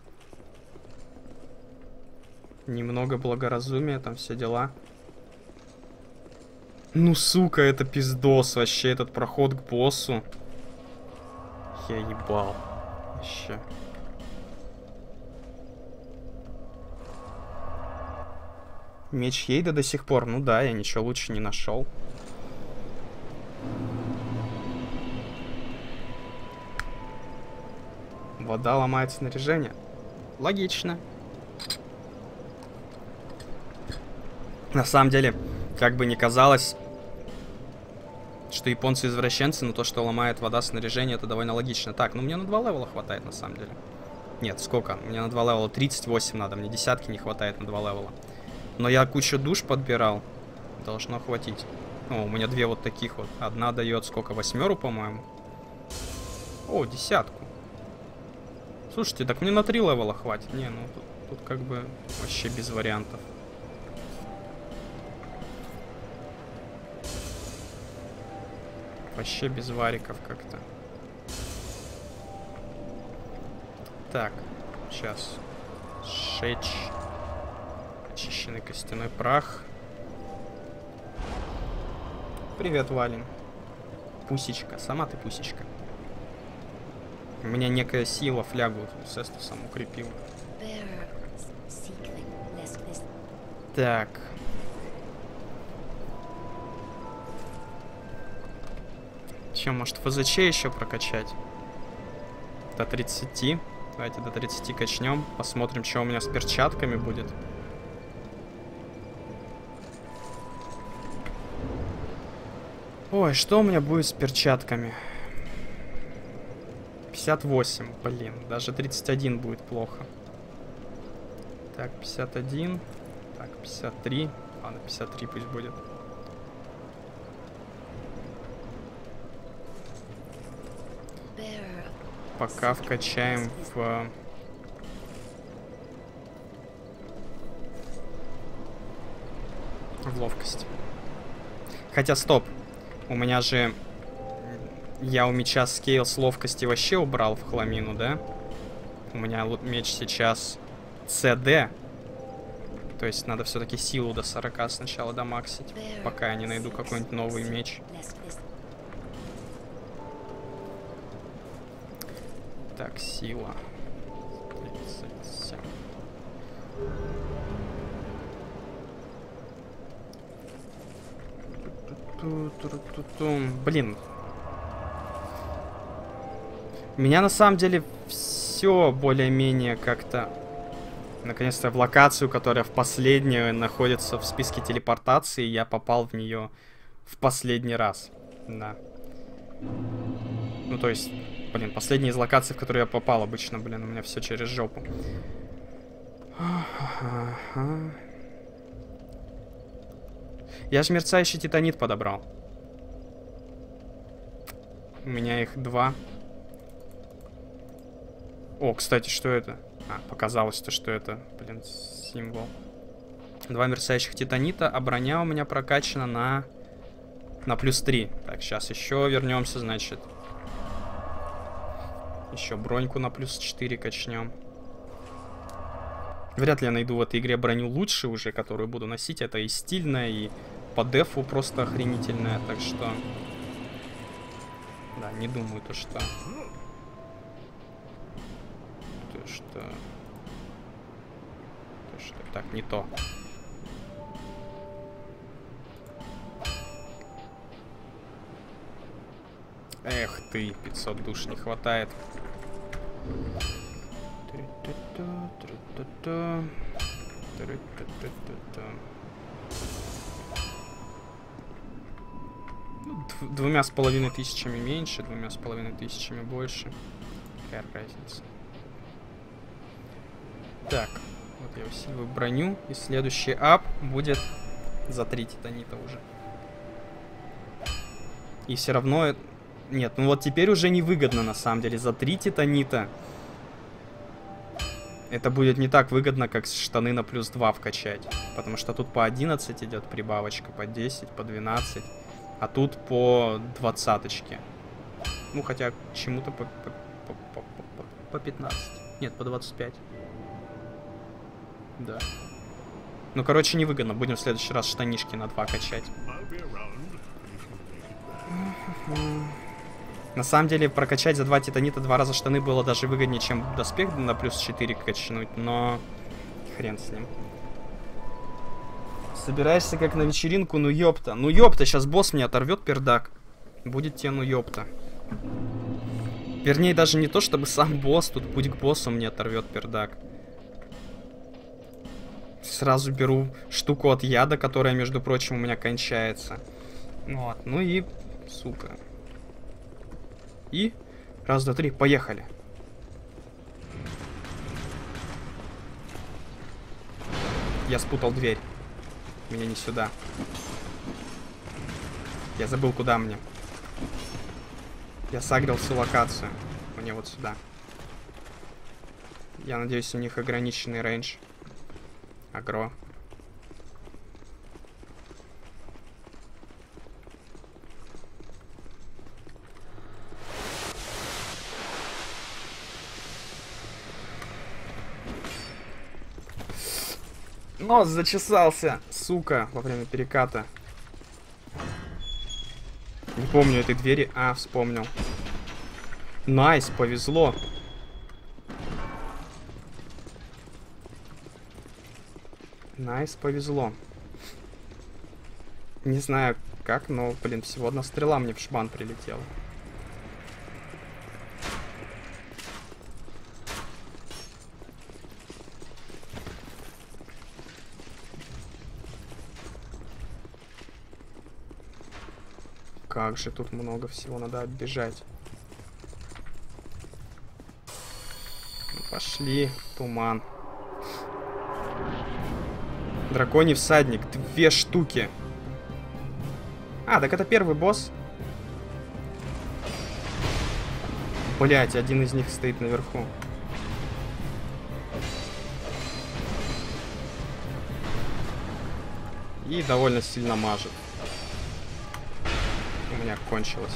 немного благоразумия, там все дела. Ну, сука, это пиздос вообще, этот проход к боссу. Я ебал. Вообще. Меч Ейда до сих пор. Ну да, я ничего лучше не нашел. Вода ломает снаряжение. Логично. На самом деле, как бы ни казалось, что японцы извращенцы, но то, что ломает вода снаряжение, это довольно логично. Так, ну мне на два левела хватает, на самом деле. Нет, сколько? Мне на два левела тридцать восемь надо, мне десятки не хватает на два левела. Но я кучу душ подбирал. Должно хватить. О, у меня две вот таких вот. Одна дает сколько? Восьмеру, по-моему. О, десятку. Слушайте, так мне на три левела хватит. Не, ну тут, тут как бы вообще без вариантов. Вообще без вариков как-то. Так, сейчас. Шечь. Очищенный костяной прах. Привет, Валим. Пусечка, сама ты пусечка. У меня некая сила флягу с эстусом укрепила. Так. Че, может ФЗЧ еще прокачать? До тридцати. Давайте до тридцати качнем. Посмотрим, что у меня с перчатками будет. Ой, что у меня будет с перчатками? пятьдесят восемь, блин. Даже тридцать один будет плохо. Так, пятьдесят один. Так, пятьдесят три. Ладно, пятьдесят три пусть будет. Пока вкачаем в... в ловкость. Хотя, стоп. У меня же... Я у меча скейл с ловкости вообще убрал в хламину, да? У меня меч сейчас си ди. То есть надо все-таки силу до сорока сначала домаксить, пока я не найду какой-нибудь новый меч. Так, сила. тридцать семь. Блин. Меня на самом деле все более-менее как-то... Наконец-то в локацию, которая в последнюю находится в списке телепортации, я попал в нее в последний раз. Да. Ну, то есть... Блин, последняя из локаций, в которую я попал, обычно, блин, у меня все через жопу. Я же мерцающий титанит подобрал. У меня их два. О, кстати, что это? А, показалось-то, что это, блин, символ. Два мерцающих титанита, а броня у меня прокачана на... На плюс три. Так, сейчас еще вернемся, значит... Еще броньку на плюс четыре качнем. Вряд ли я найду в этой игре броню лучше уже, которую буду носить. Это и стильная, и по дефу просто охренительная. Так что... Да, не думаю то, что... То, что... То, что... Так, не то. Эх ты, пятьсот душ не хватает. Двумя с половиной тысячами меньше, двумя с половиной тысячами больше. Какая разница? Так, вот я усиливаю броню, и следующий ап будет за три титанита уже. И все равно... Нет, ну вот теперь уже невыгодно, на самом деле. За три титанита это будет не так выгодно, как штаны на плюс два вкачать. Потому что тут по одиннадцать идет прибавочка, по десять, по двенадцать. А тут по двадцаточке. Ну, хотя чему-то по, по, по, по, по, по пятнадцать. Нет, по двадцать пять. Да. Ну, короче, невыгодно. Будем в следующий раз штанишки на два качать. На самом деле, прокачать за два титанита два раза штаны было даже выгоднее, чем доспех на плюс четыре качнуть, но хрен с ним. Собираешься как на вечеринку, ну ёпта. Ну ёпта, сейчас босс мне оторвет пердак. Будет тебе ну ёпта. Вернее, даже не то, чтобы сам босс, тут путь к боссу мне оторвет пердак. Сразу беру штуку от яда, которая, между прочим, у меня кончается. Вот, ну и, сука. И, раз, два, три, поехали. Я спутал дверь. Мне не сюда. Я забыл, куда мне. Я сагрил всю локацию. Мне вот сюда. Я надеюсь, у них ограниченный рейндж. Агро. Нос зачесался, сука, во время переката. Не помню этой двери. А, вспомнил. Найс, повезло. Найс, повезло. Не знаю как, но, блин, всего одна стрела мне в шбан прилетела. Как же тут много всего надо оббежать. Пошли, туман. Драконий всадник, две штуки. А, так это первый босс. Блять, один из них стоит наверху. И довольно сильно мажет. У меня кончилось.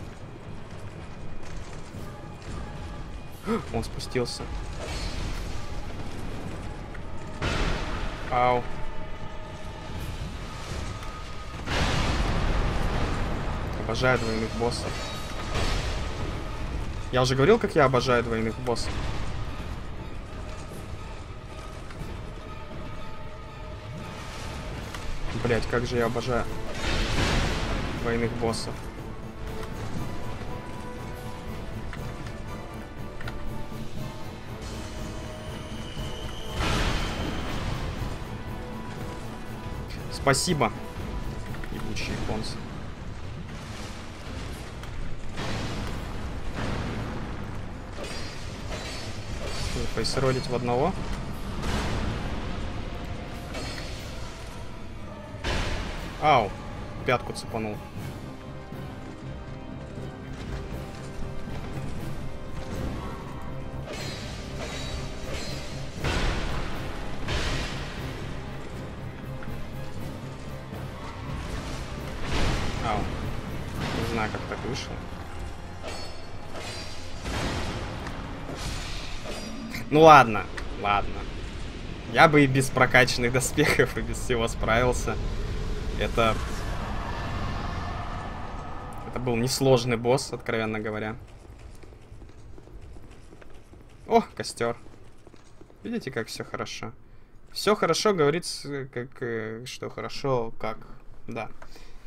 Он спустился. Ау. Обожаю двойных боссов. Я уже говорил, как я обожаю двойных боссов. Блять, как же я обожаю двойных боссов. Спасибо, ебучие бонсы. Фейсролить в одного. Ау, пятку цепанул. Ау, не знаю, как так вышло. Ну ладно, ладно. Я бы и без прокачанных доспехов, и без всего справился. Это... Это был несложный босс, откровенно говоря. О, костер. Видите, как все хорошо. Все хорошо, говорится, как... Что хорошо, как... Да.